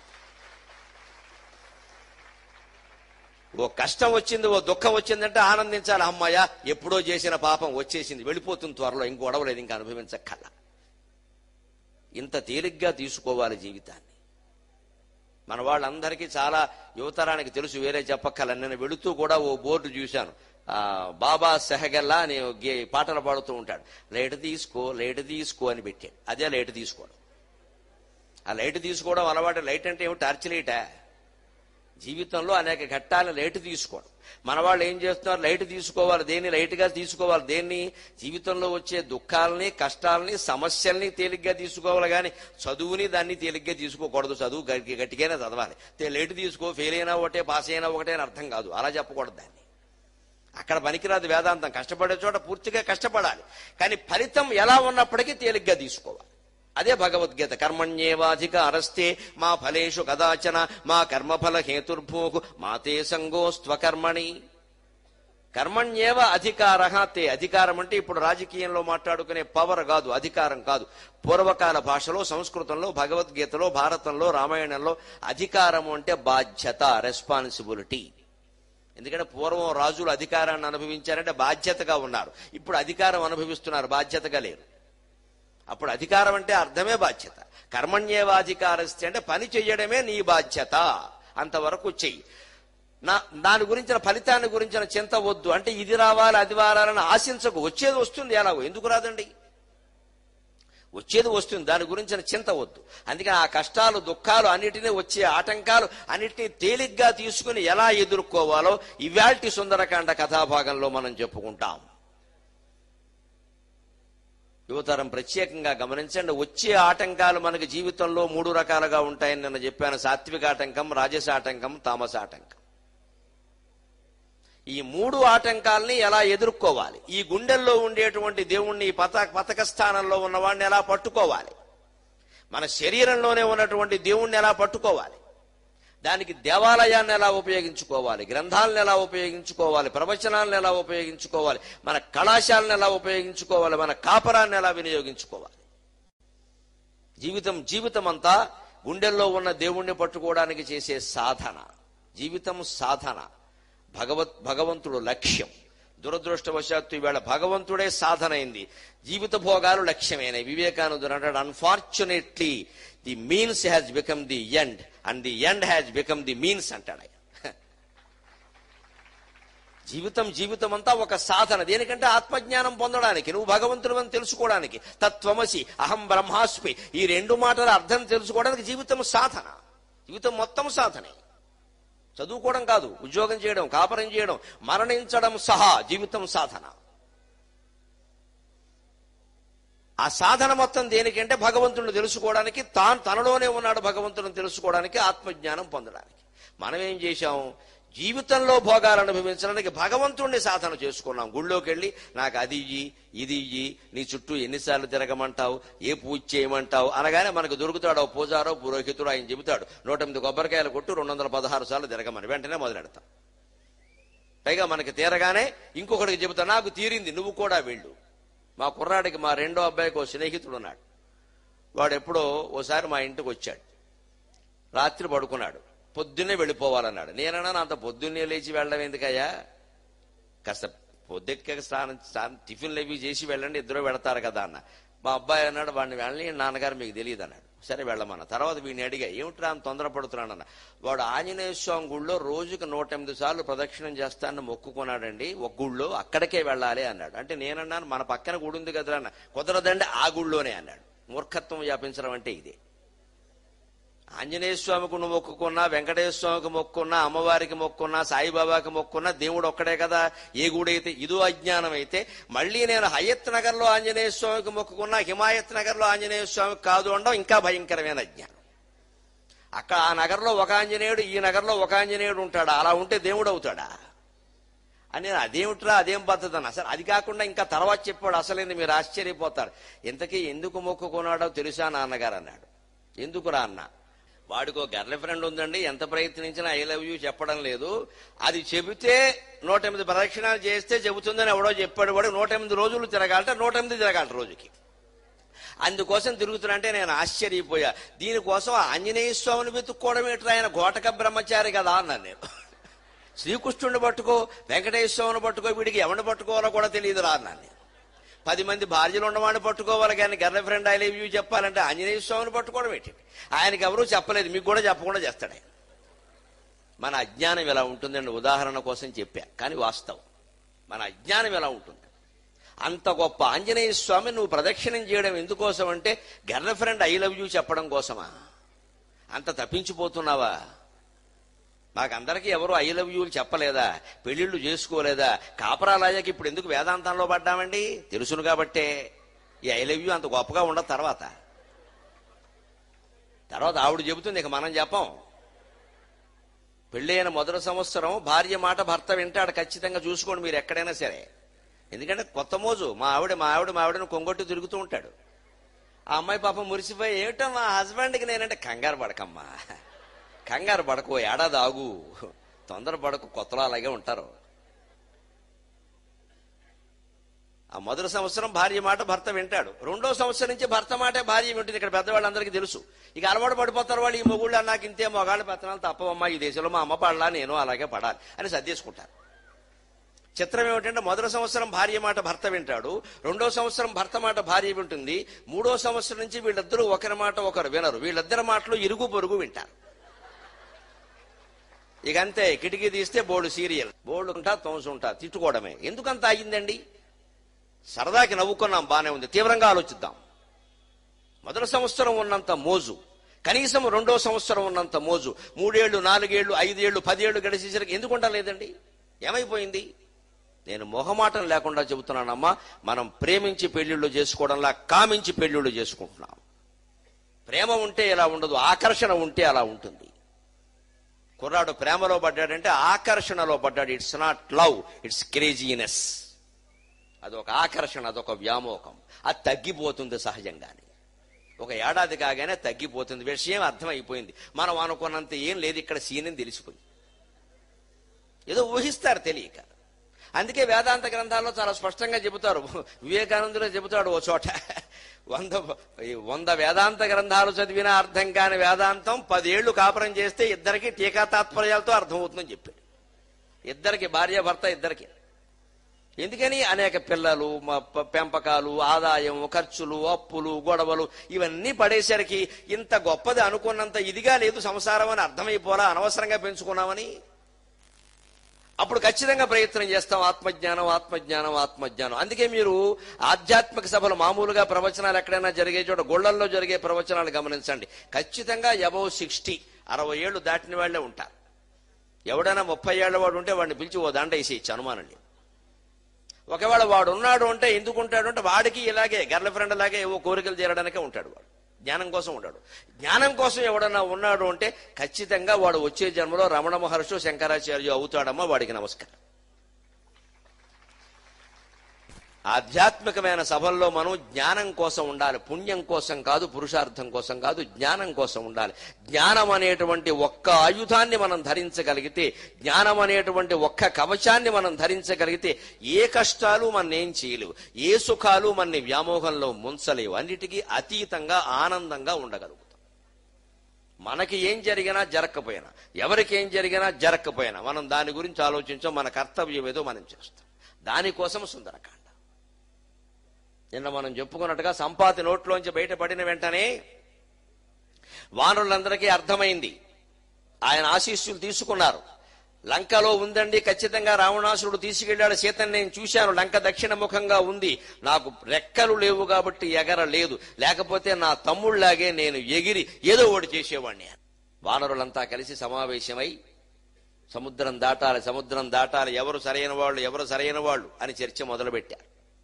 A: ఓ కష్టం వచ్చింది, ఓ దుఃఖం వచ్చిందంటే ఆనందించాలి. అమ్మాయ ఎప్పుడో చేసిన పాపం వచ్చేసింది, వెళ్ళిపోతుంది త్వరలో, ఇంక గొడవలేదు, ఇంకా అనుభవించక్కల. ఇంత తేలిగ్గా తీసుకోవాలి జీవితాన్ని. మన వాళ్ళందరికీ చాలా యువతరానికి తెలుసు, వేరే చెప్పక్కల. నేను వెళుతూ కూడా ఓ బోర్డు చూశాను, ఆ బాబా సెహగల్లా అని పాటలు పాడుతూ ఉంటాడు. లైట్ తీసుకో లైట్ తీసుకో అని పెట్టాడు. అదే లైట్ తీసుకోవడం. ఆ లైట్ తీసుకోవడం అలవాటు. లైట్ అంటే ఏమి, టార్చ్ లైటా? జీవితంలో అనేక ఘట్టాలను లైట్ తీసుకోవడం. మన వాళ్ళు ఏం చేస్తున్నారు, లైట్ తీసుకోవాలి. దేన్ని లైట్గా తీసుకోవాలి? దేన్ని? జీవితంలో వచ్చే దుఃఖాలని కష్టాలని సమస్యల్ని తేలిగ్గా తీసుకోవాలి, కానీ చదువుని దాన్ని తేలిగ్గా తీసుకోకూడదు. చదువు గట్టిగానే చదవాలి. లైట్ తీసుకో, ఫెయిల్ అయినా ఒకటే పాస్ అయినా ఒకటే అని అర్థం కాదు, అలా చెప్పకూడదు దాన్ని. అక్కడ పనికిరాదు వేదాంతం. కష్టపడే చోట పూర్తిగా కష్టపడాలి, కానీ ఫలితం ఎలా ఉన్నప్పటికీ తేలిగ్గా తీసుకోవాలి. అదే భగవద్గీత. కర్మణ్యేవాధికారస్తే మా ఫలేషు కదాచన మా కర్మఫల హేతుర్భూకు మాతే సంగోస్త్వకర్మణి. కర్మణ్యేవ అధికార తే. అధికారం అంటే ఇప్పుడు రాజకీయంలో మాట్లాడుకునే పవర్ కాదు, అధికారం కాదు. పూర్వకాల భాషలో, సంస్కృతంలో, భగవద్గీతలో, భారతంలో, రామాయణంలో అధికారం అంటే బాధ్యత, రెస్పాన్సిబిలిటీ. ఎందుకంటే పూర్వం రాజులు అధికారాన్ని అనుభవించారంటే బాధ్యతగా ఉన్నారు. ఇప్పుడు అధికారం అనుభవిస్తున్నారు, బాధ్యతగా లేరు. అప్పుడు అధికారం అంటే అర్థమే బాధ్యత. కర్మణ్యేవాధికారస్తే అంటే పని చెయ్యడమే నీ బాధ్యత, అంతవరకు చెయ్యి. నా దాని గురించిన ఫలితాన్ని గురించిన చింత వద్దు. అంటే ఇది రావాలి అది వారాలని ఆశించకు. వచ్చేది వస్తుంది, ఎలాగో. ఎందుకు రాదండి? వచ్చేది వస్తుంది, దాని గురించిన చింత వద్దు. అందుకని ఆ కష్టాలు దుఃఖాలు అన్నిటినీ, వచ్చే ఆటంకాలు అన్నిటినీ తేలిగ్గా తీసుకుని ఎలా ఎదుర్కోవాలో ఇవాల్టి సుందరకాండ కథాభాగంలో మనం చెప్పుకుంటాం. యువతరం ప్రత్యేకంగా గమనించండి. వచ్చే ఆటంకాలు మనకి జీవితంలో మూడు రకాలుగా ఉంటాయని నేను చెప్పాను. సాత్విక ఆటంకం, రాజస ఆటంకం, తామస ఆటంకం. ఈ మూడు ఆటంకాలని ఎలా ఎదుర్కోవాలి? ఈ గుండెల్లో ఉండేటువంటి దేవుణ్ణి, పత పతక స్థానంలో ఉన్నవాడిని ఎలా పట్టుకోవాలి? మన శరీరంలోనే ఉన్నటువంటి దేవుణ్ణి ఎలా పట్టుకోవాలి? దానికి దేవాలయాన్ని ఎలా ఉపయోగించుకోవాలి? గ్రంథాలను ఎలా ఉపయోగించుకోవాలి? ప్రవచనాలను ఎలా ఉపయోగించుకోవాలి? మన కళాశాలను ఎలా ఉపయోగించుకోవాలి? మన కాపరాన్ని ఎలా వినియోగించుకోవాలి? జీవితం జీవితం అంతా గుండెల్లో ఉన్న దేవుణ్ణి పట్టుకోవడానికి చేసే సాధన. జీవితం సాధన, భగవత్ భగవంతుడు లక్ష్యం. దురదృష్టవశాత్తు ఈవేళ భగవంతుడే సాధన అయింది, జీవిత భోగాలు లక్ష్యమైనవి. వివేకానందుడు అంటాడు, unfortunately the means has become the end and the end has become the means అంటాడు ఆయన. జీవితం జీవితం అంతా ఒక సాధన. దేనికంటే ఆత్మజ్ఞానం పొందడానికి, నువ్వు భగవంతుడు అని తెలుసుకోవడానికి. తత్వమసి, అహం బ్రహ్మాస్మి, ఈ రెండు మాటల అర్థం తెలుసుకోవడానికి జీవితం సాధన. జీవితం మొత్తం సాధనే. చదువుకోవడం కాదు, ఉద్యోగం చేయడం, కాపరం చేయడం, మరణించడం సహా జీవితం సాధన. ఆ సాధన మొత్తం దేనికంటే భగవంతుడిని తెలుసుకోవడానికి, తాను తనలోనే ఉన్నాడు భగవంతుడిని తెలుసుకోవడానికి, ఆత్మజ్ఞానం పొందడానికి. మనం ఏం చేశాం? జీవితంలో భోగాలు అనుభవించడానికి భగవంతుడిని సాధన చేసుకున్నాం. గుళ్ళోకి వెళ్ళి నాకు అది ఇయ్యి, ఇది ఇయ్యి, నీ చుట్టూ ఎన్నిసార్లు తిరగమంటావు, ఏ పూజ చేయమంటావు అనగానే మనకు దొరుకుతాడు పూజారో పురోహితుడు. ఆయన చెబుతాడు నూట ఎనిమిది కొబ్బరికాయలు కొట్టు రెండు వందల పదహారు సార్లు తిరగమని. వెంటనే మొదలెడతాం. పైగా మనకి తీరగానే ఇంకొకటికి చెబుతా, నాకు తీరింది నువ్వు కూడా వెళ్ళు. మా కుర్రాడికి, మా రెండో అబ్బాయికి ఓ స్నేహితుడు ఉన్నాడు. వాడు ఎప్పుడో ఓసారి మా ఇంటికి వచ్చాడు. రాత్రి పడుకున్నాడు. పొద్దున్నే వెళ్ళిపోవాలన్నాడు. నేనన్నా అంత పొద్దున్నే లేచి వెళ్ళడం ఎందుకయ్యా, కాస్త పొద్దుక్క స్నానం స్నానం టిఫిన్లు అవి చేసి వెళ్ళండి, ఇద్దరు వెళతారు కదా అన్న. మా అబ్బాయి అన్నాడు, వాడిని వెళ్ళని నాన్నగారు మీకు తెలియదు అన్నాడు. సరే వెళ్ళమన్నా. తర్వాత వీడిని అడిగా, ఏమిట్రా అని తొందరపడుతున్నాడన్న. వాడు ఆంజనేయ స్వామి గుళ్ళో రోజుకు నూట ఎనిమిది సార్లు ప్రదక్షిణం చేస్తానని మొక్కుకున్నాడండి, ఒక గుళ్ళో, అక్కడికే వెళ్ళాలి అన్నాడు. అంటే నేనన్నాను, మన పక్కన గుడి ఉంది కదరా అన్న. కుదరదండి, ఆ గుళ్ళోనే అన్నాడు. మూర్ఖత్వం వ్యాపించడం అంటే ఇదే. ఆంజనేయ స్వామికి నువ్వు మొక్కుకున్నా, వెంకటేశ్వర స్వామికి మొక్కున్నా, అమ్మవారికి మొక్కున్నా, సాయిబాబాకి మొక్కున్నా దేవుడు ఒక్కడే కదా. ఏ గుడైతే ఇదో అజ్ఞానం అయితే, మళ్ళీ నేను హయత్ నగర్ లో ఆంజనేయ స్వామికి మొక్కుకున్నా, హిమాయత్ నగర్ లో ఆంజనేయ స్వామికి కాదు అనడం ఇంకా భయంకరమైన అజ్ఞానం. అక్కడ ఆ నగర్లో ఒక ఆంజనేయుడు, ఈ నగర్లో ఒక ఆంజనేయుడు ఉంటాడా? అలా ఉంటే దేవుడు అవుతాడా అని. అదేమిట్రా, అదేం పద్ధతి అన్న. అసలు అది కాకుండా ఇంకా తర్వాత చెప్పాడు అసలేంది, మీరు ఆశ్చర్యపోతారు. ఇంతకీ ఎందుకు మొక్కుకున్నాడో తెలుసా నాన్నగారు అన్నాడు. ఎందుకురా అన్న. వాడికో గర్ల్ ఫ్రెండ్ ఉందండి, ఎంత ప్రయత్నించినా ఐ లవ్ యూ చెప్పడం లేదు. అది చెబితే నూట ఎనిమిది ప్రదక్షిణాలు చేస్తే చెబుతుందని ఎవడో చెప్పాడు. వాడు నూట ఎనిమిది రోజులు తిరగాలంటే నూట ఎనిమిది తిరగాలి రోజుకి. అందుకోసం తిరుగుతున్నంటే నేను ఆశ్చర్యపోయా. దీనికోసం ఆంజనేయ స్వామిని వెతుక్కోవడం ఏంటి, ఆయన ఘోటక బ్రహ్మచారి కదా అన్నాను నేను. శ్రీకృష్ణుడిని పట్టుకో, వెంకటేశ్వర స్వామిని పట్టుకో, వీడికి ఎవరిని పట్టుకోవాలో కూడా తెలియదు రా అన్నాను నేను. పది మంది భార్యలు ఉన్నవాడిని పట్టుకోవాలి కానీ girlfriend I love you చెప్పాలంటే ఆంజనేయ స్వామిని పట్టుకోవడం ఏంటి? ఆయనకి ఎవరూ చెప్పలేదు, మీకు కూడా చెప్పకుండా చేస్తాడు ఆయన. మన అజ్ఞానం ఎలా ఉంటుందండి, ఉదాహరణ కోసం చెప్పా కానీ వాస్తవం. మన అజ్ఞానం ఎలా ఉంటుంది. అంత గొప్ప ఆంజనేయ స్వామి నువ్వు ప్రదక్షిణం చేయడం ఎందుకోసం అంటే girlfriend I love you చెప్పడం కోసమా? అంత తప్పించిపోతున్నావా? మాకందరికీ ఎవరు ఐ లవ్ యూలు చెప్పలేదా? పెళ్లిళ్ళు చేసుకోలేదా? కాపరాలయ్యాక ఇప్పుడు ఎందుకు వేదాంతంలో పడ్డామండి? తెలుసును కాబట్టే. ఈ ఐ లవ్ యూ అంత గొప్పగా ఉండదు. తర్వాత తర్వాత ఆవిడ చెబుతుంది, ఇక మనం చెప్పం. పెళ్ళైన మొదటి సంవత్సరం భార్య మాట భర్త వింటాడు ఖచ్చితంగా. చూసుకోండి మీరు ఎక్కడైనా సరే. ఎందుకంటే కొత్త మోజు. మా ఆవిడ మా ఆవిడ మా ఆవిడను కొంగొట్టు తిరుగుతూ ఉంటాడు. ఆ అమ్మాయి పాపం మురిసిపోయి, ఏమిటో మా హస్బెండ్కి నేనంటే, కంగారు పడకమ్మా, కంగారు పడకు, ఏడాది ఆగు, తొందర పడకు, కొత్తలో అలాగే ఉంటారు. ఆ మొదటి సంవత్సరం భార్య మాట భర్త వింటాడు. రెండో సంవత్సరం నుంచి భర్త మాటే భార్య వింటుంది. ఇక్కడ పెద్దవాళ్ళందరికీ తెలుసు. ఇక అలవాటు పడిపోతారు వాళ్ళు. ఈ మొగుళ్ళు నాకు ఇంతే మొగాళ్ళ పెత్తనాలు తప్పవమ్మా, ఈ దేశంలో మా అమ్మ పడలా, నేను అలాగే పడాలి అని సర్దేసుకుంటారు. చిత్రం ఏమిటంటే మొదటి సంవత్సరం భార్య మాట భర్త వింటాడు, రెండో సంవత్సరం భర్త మాట భార్య వింటుంది, మూడో సంవత్సరం నుంచి వీళ్ళిద్దరూ ఒకరి మాట ఒకరు వినరు. వీళ్ళిద్దరి మాటలు ఇరుగు పొరుగు వింటారు. ఇక అంతే, కిటికీ తీస్తే బోర్డు సీరియల్, బోర్డు ఉంటా తోసు ఉంటా, తిట్టుకోవడమే. ఎందుకంత అయ్యిందండి? సరదాకి నవ్వుకున్నాం, బానే ఉంది. తీవ్రంగా ఆలోచిద్దాం. మొదటి సంవత్సరం ఉన్నంత మోజు కనీసం రెండో సంవత్సరం ఉన్నంత మోజు మూడేళ్లు, నాలుగేళ్లు, ఐదేళ్లు, పదేళ్లు గడిచేసరికి ఎందుకుంటా లేదండి? ఏమైపోయింది? నేను మొహమాటం లేకుండా చెబుతున్నానమ్మా, మనం ప్రేమించి పెళ్లిళ్ళు చేసుకోవడంలా కామించి పెళ్లిళ్ళు చేసుకుంటున్నాం. ప్రేమ ఉంటే ఇలా ఉండదు, ఆకర్షణ ఉంటే అలా ఉంటుంది. కుర్రాడు ప్రేమలో పడ్డాడంటే ఆకర్షణలో పడ్డాడు. It's not love, it's craziness. అదొక ఆకర్షణ, అదొక వ్యామోహం. అది తగ్గిపోతుంది సహజంగానే. ఒక ఏడాది కాగానే తగ్గిపోతుంది. విషయం అర్థమైపోయింది. మనం అనుకున్నంత ఏం లేదు ఇక్కడ, సీన్ అని తెలిసిపోయింది. ఏదో ఊహిస్తారు తెలియక. అందుకే వేదాంత గ్రంథాల్లో చాలా స్పష్టంగా చెబుతారు. వివేకానందులో చెబుతాడు ఓ చోట, వంద వంద వేదాంత గ్రంథాలు చదివినా అర్థం కాని వేదాంతం పదేళ్లు కాపురం చేస్తే ఇద్దరికి టీకా తాత్పర్యాలతో అర్థమవుతుందని చెప్పాడు. ఇద్దరికి, భార్య భర్త ఇద్దరికి. ఎందుకని అనేక పిల్లలు, పెంపకాలు, ఆదాయం, ఖర్చులు, అప్పులు, గొడవలు ఇవన్నీ పడేసరికి ఇంత గొప్పది అనుకున్నంత ఇదిగా లేదు సంసారం అని అర్థమైపోలా, అనవసరంగా పెంచుకున్నామని. అప్పుడు ఖచ్చితంగా ప్రయత్నం చేస్తాం ఆత్మజ్ఞానం ఆత్మజ్ఞానం ఆత్మజ్ఞానం. అందుకే మీరు ఆధ్యాత్మిక సభలు మామూలుగా ప్రవచనాలు ఎక్కడైనా జరిగే చోట గుళ్లల్లో జరిగే ప్రవచనాలు గమనించండి. ఖచ్చితంగా అబౌవ్ సిక్స్టీ అరవై ఏళ్లు దాటిన వాళ్లే ఉంటారు. ఎవడైనా ముప్పై ఏళ్ల వాడు ఉంటే వాడిని పిలిచి ఓ దండ వేసేయచ్చు, అనుమానం లేదు. ఒకవేళ వాడు ఉన్నాడు అంటే ఎందుకు ఉంటాడు అంటే వాడికి ఇలాగే గర్ల్ ఫ్రెండ్ లాగే ఏవో కోరికలు తీరడానికే ఉంటాడు. వాడు జ్ఞానం కోసం ఉంటాడు. జ్ఞానం కోసం ఎవడన్నా ఉన్నాడు అంటే ఖచ్చితంగా వాడు వచ్చే జన్మలో రమణ మహర్షి శంకరాచార్య అవుతాడమ్మా. వాడికి నమస్కారం. ఆధ్యాత్మికమైన సభల్లో మనం జ్ఞానం కోసం ఉండాలి, పుణ్యం కోసం కాదు, పురుషార్థం కోసం కాదు, జ్ఞానం కోసం ఉండాలి. జ్ఞానం అనేటువంటి ఒక్క ఆయుధాన్ని మనం ధరించగలిగితే, జ్ఞానం అనేటువంటి ఒక్క కవచాన్ని మనం ధరించగలిగితే ఏ కష్టాలు మన ఏం చేయలేవు, ఏ సుఖాలు మన వ్యామోహంలో ముంచలేవు. అన్నిటికీ అతీతంగా ఆనందంగా ఉండగలుగుతాం. మనకి ఏం జరిగినా జరగకపోయినా, ఎవరికి ఏం జరిగినా జరగకపోయినా మనం దాని గురించి ఆలోచించాం. మన కర్తవ్యం ఏదో మనం చేస్తాం. దానికోసం సుందరకాండ. నిన్న మనం చెప్పుకున్నట్టుగా సంపాతి నోట్లోంచి బయటపడిన వెంటనే వానరులందరికీ అర్థమైంది. ఆయన ఆశీస్సులు తీసుకున్నారు. లంకలో ఉందండి, ఖచ్చితంగా రావణాసురుడు తీసుకెళ్లాడు సీతను, నేను చూశాను, లంక దక్షిణ ముఖంగా ఉంది, నాకు రెక్కలు లేవు కాబట్టి ఎగరలేదు, లేకపోతే నా తమ్ముళ్లాగే నేను ఎగిరి ఏదో ఒకటి చేసేవాడిని. వానరులంతా కలిసి సమావేశమై సముద్రం దాటాలి, సముద్రం దాటాలి, ఎవరు సరైన వాళ్ళు ఎవరు సరైన వాళ్ళు అని చర్చ మొదలుపెట్టారు.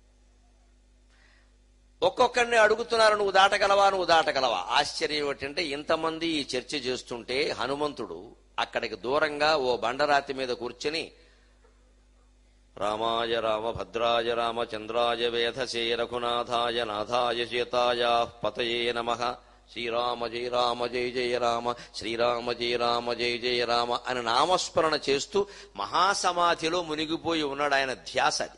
A: ఒక్కొక్కరిని అడుగుతున్నారు, నువ్వు దాటగలవా నువ్వు దాటగలవా. ఆశ్చర్యం ఏమిటంటే ఇంతమంది ఈ చర్చ చేస్తుంటే హనుమంతుడు అక్కడికి దూరంగా ఓ బండరాతి మీద కూర్చుని రామాయ రామ భద్రాయ రామ చంద్రాయ వేధసే రఘునాథాయ నాథాయ సీతాయ పతయే నమః శ్రీరామ జయ రామ జయ జయ రామ శ్రీరామ జయ రామ జయ జయ రామ అని నామస్మరణ చేస్తూ మహాసమాధిలో మునిగిపోయి ఉన్నాడు. ఆయన ధ్యాస అది.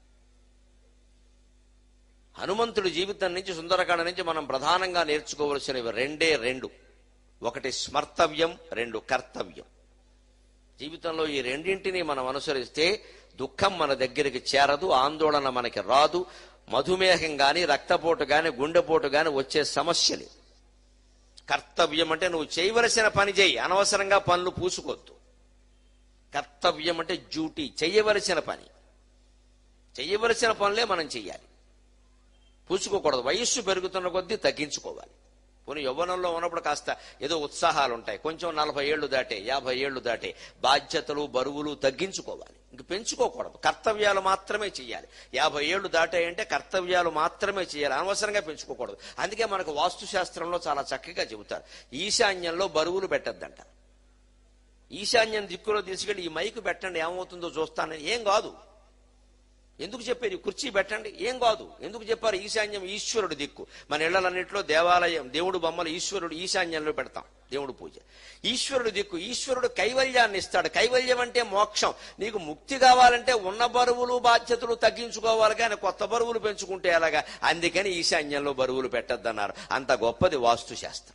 A: హనుమంతుడి జీవితం నుంచి, సుందరకాండ నుంచి మనం ప్రధానంగా నేర్చుకోవలసినవి రెండే రెండు. ఒకటి స్మర్తవ్యం, రెండు కర్తవ్యం. జీవితంలో ఈ రెండింటినీ మనం అనుసరిస్తే దుఃఖం మన దగ్గరికి చేరదు, ఆందోళన మనకి రాదు, మధుమేహం గాని రక్తపోటు గాని గుండెపోటు గాని వచ్చే సమస్యలు. కర్తవ్యం అంటే నువ్వు చేయవలసిన పని చేయి, అనవసరంగా పనులు పూసుకోవద్దు. కర్తవ్యం అంటే డ్యూటీ, చెయ్యవలసిన పని. చెయ్యవలసిన పనులే మనం చెయ్యాలి, పూసుకోకూడదు. వయస్సు పెరుగుతున్న కొద్దీ తగ్గించుకోవాలి. పోనీ యవ్వనంలో ఉన్నప్పుడు కాస్త ఏదో ఉత్సాహాలు ఉంటాయి, కొంచెం నలభై ఏళ్లు దాటే యాభై ఏళ్లు దాటే బాధ్యతలు బరువులు తగ్గించుకోవాలి, ఇంక పెంచుకోకూడదు. కర్తవ్యాలు మాత్రమే చేయాలి. యాభై ఏళ్లు దాటాయంటే కర్తవ్యాలు మాత్రమే చేయాలి, అనవసరంగా పెంచుకోకూడదు. అందుకే మనకు వాస్తు శాస్త్రంలో చాలా చక్కగా చెబుతారు, ఈశాన్యంలో బరువులు పెట్టద్దంట. ఈశాన్యం దిక్కులో తీసుకెళ్లి ఈ మైకు పెట్టండి ఏమవుతుందో చూస్తానని. ఏం కాదు. ఎందుకు చెప్పారు? కుర్చీ పెట్టండి, ఏం కాదు. ఎందుకు చెప్పారు? ఈశాన్యం ఈశ్వరుడు దిక్కు. మన ఇళ్లన్నింటిలో దేవాలయం దేవుడు బొమ్మలు ఈశ్వరుడు ఈశాన్యంలో పెడతాం దేవుడు పూజ. ఈశ్వరుడు దిక్కు. ఈశ్వరుడు కైవల్యాన్ని ఇస్తాడు. కైవల్యం అంటే మోక్షం. నీకు ముక్తి కావాలంటే ఉన్న బరువులు బాధ్యతలు తగ్గించుకోవాలి, కానీ కొత్త బరువులు పెంచుకుంటే ఎలాగా? అందుకని ఈశాన్యంలో బరువులు పెట్టద్దన్నారు. అంత గొప్పది వాస్తు శాస్త్రం.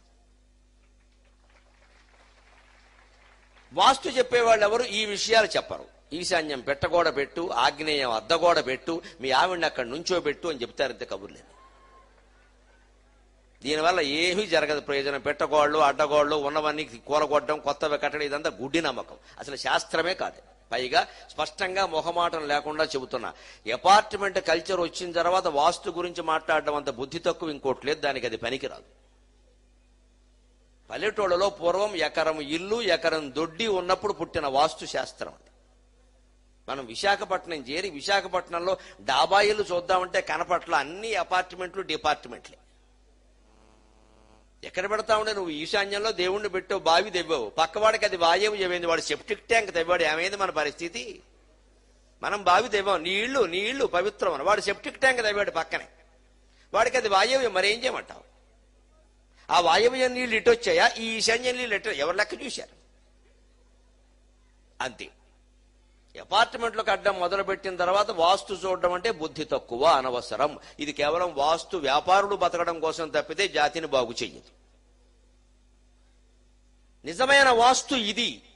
A: వాస్తు చెప్పేవాళ్ళు ఎవరు ఈ విషయాలు చెప్పరు. ఈశాన్యం పెట్టగోడ పెట్టు, ఆగ్నేయం అద్దగోడ పెట్టు, మీ ఆవిడ్ని అక్కడ నుంచో పెట్టు అని చెప్తారంతే కబుర్లేదు. దీనివల్ల ఏమీ జరగదు, ప్రయోజనం. పెట్టగోళ్ళు అడ్డగోళ్ళు ఉన్నవన్నీ కూలగొట్టడం, కొత్తవి కట్టడం, ఇదంతా గుడ్డి నమ్మకం, అసలు శాస్త్రమే కాదు. పైగా స్పష్టంగా మొహమాటం లేకుండా చెబుతున్నా, అపార్ట్మెంట్ కల్చర్ వచ్చిన తర్వాత వాస్తు గురించి మాట్లాడడం అంత బుద్ధి తక్కువ ఇంకోటి లేదు, దానికి అది పనికిరాదు. పల్లెటూళ్ళలో పూర్వం ఎకరం ఇల్లు ఎకరం దొడ్డి ఉన్నప్పుడు పుట్టిన వాస్తు శాస్త్రం. మనం విశాఖపట్నం చేరి విశాఖపట్నంలో డాబా ఇల్లు చూద్దామంటే కనపట్ల అన్ని అపార్ట్మెంట్లు డిపార్ట్మెంట్లే. ఎక్కడ పెడతా ఉండే? నువ్వు ఈశాన్యంలో దేవుణ్ణి పెట్టావు, బావి తెవ్వావు, పక్కవాడికి అది వాయవు ఏమైంది, వాడు సెప్టిక్ ట్యాంక్ తెవ్వాడు, ఏమైంది మన పరిస్థితి? మనం బావి తెవ్వాం, నీ ఇళ్ళు నీ ఇళ్ళు పవిత్రం అని, వాడు సెప్టిక్ ట్యాంక్ తెవ్వాడు పక్కనే, వాడికి అది వాయవ్యం. మరేం చేయమంటావు? ఆ వాయవ్యం నీళ్ళు ఇటు వచ్చాయా, ఈ ఈశాన్యం నీళ్ళు ఇటు? ఎవరు లెక్క చూశారు? అంతే. అపార్ట్మెంట్లకు అడ్డం మొదలు పెట్టిన తర్వాత వాస్తు చూడడం అంటే బుద్ధి తక్కువ, అనవసరం. ఇది కేవలం వాస్తు వ్యాపారులు బతకడం కోసం తప్పితే జాతిని బాగు చెయ్యదు. నిజమైన వాస్తు ఇది.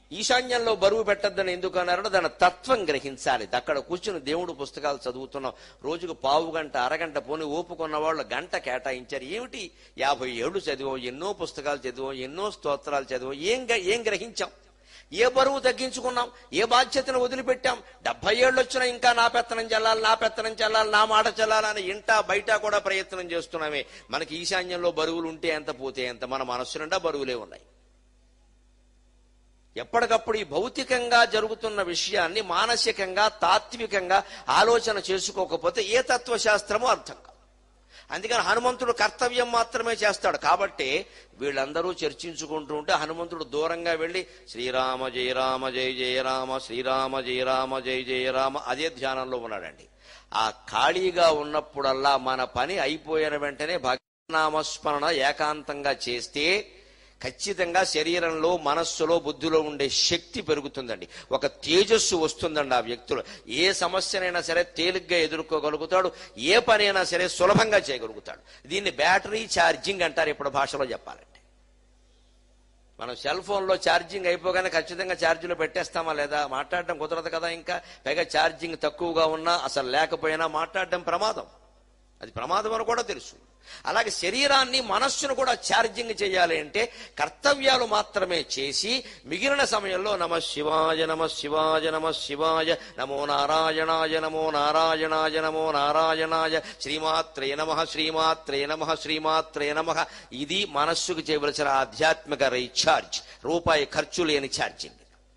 A: ఈశాన్యంలో బరువు పెట్టద్దని ఎందుకు అన్నారంటే దాని తత్వం గ్రహించాలి. అక్కడ కూర్చుని దేవుడు పుస్తకాలు చదువుతున్నాం, రోజుకు పావు గంట అరగంట పోని ఓపుకున్న వాళ్ళు గంట కేటాయించారు. ఏమిటి యాభై ఏళ్ళు చదివాం, ఎన్నో పుస్తకాలు చదివాం, ఎన్నో స్తోత్రాలు చదివాం, ఏం ఏం గ్రహించాం? ఏ బరువు తగ్గించుకున్నాం? ఏ బాధ్యతను వదిలిపెట్టాం? డెబ్బై ఏళ్ళు వచ్చినా ఇంకా నా పెత్తనం చెల్లాలి, నా పెత్తనం చెల్లాలి, నా మాట చెల్లాలని ఇంటా బయట కూడా ప్రయత్నం చేస్తున్నామే. మనకి ఈశాన్యంలో బరువులు ఉంటే ఎంత పోతే ఎంత, మన మనస్సు నిండా బరువులే ఉన్నాయి. ఎప్పటికప్పుడు ఈ భౌతికంగా జరుగుతున్న విషయాన్ని మానసికంగా తాత్వికంగా ఆలోచన చేసుకోకపోతే ఏ తత్వశాస్త్రమో అర్థం కాదు. అందుకని హనుమంతుడు కర్తవ్యం మాత్రమే చేస్తాడు. కాబట్టి వీళ్ళందరూ చర్చించుకుంటూ ఉంటే హనుమంతుడు దూరంగా వెళ్లి శ్రీరామ జయ రామ జయ జయ రామ, శ్రీరామ జయ రామ జయ జయ రామ అదే ధ్యానంలో ఉన్నాడండి. ఆ ఖాళీగా ఉన్నప్పుడల్లా మన పని అయిపోయిన వెంటనే భగవన్నామస్మరణ ఏకాంతంగా చేస్తే ఖచ్చితంగా శరీరంలో, మనస్సులో, బుద్ధిలో ఉండే శక్తి పెరుగుతుందండి. ఒక తేజస్సు వస్తుందండి ఆ వ్యక్తులు. ఏ సమస్యనైనా సరే తేలిగ్గా ఎదుర్కోగలుగుతాడు, ఏ పనైనా సరే సులభంగా చేయగలుగుతాడు. దీన్ని బ్యాటరీ ఛార్జింగ్ అంటారు ఇప్పుడు భాషలో చెప్పాలంటే. మనం సెల్ ఫోన్లో ఛార్జింగ్ అయిపోగానే ఖచ్చితంగా ఛార్జీలో పెట్టేస్తామా లేదా? మాట్లాడడం కుదరదు కదా. ఇంకా పైగా ఛార్జింగ్ తక్కువగా ఉన్నా అసలు లేకపోయినా మాట్లాడడం ప్రమాదం. అది ప్రమాదం అని కూడా తెలుసు. అలాగే శరీరాన్ని, మనస్సును కూడా ఛార్జింగ్ చేయాలి అంటే కర్తవ్యాలు మాత్రమే చేసి మిగిలిన సమయంలో నమ శివాయ నమ శివాయ నమ శివాయ, నమో నారాయణాయ నమో నారాయణాయ నమో నారాయణాయ, శ్రీమాత్రే నమ శ్రీమాత్రే నమ శ్రీమాత్రే నమ. ఇది మనస్సుకు చేయవలసిన ఆధ్యాత్మిక రీఛార్జ్, రూపాయి ఖర్చు లేని ఛార్జింగ్.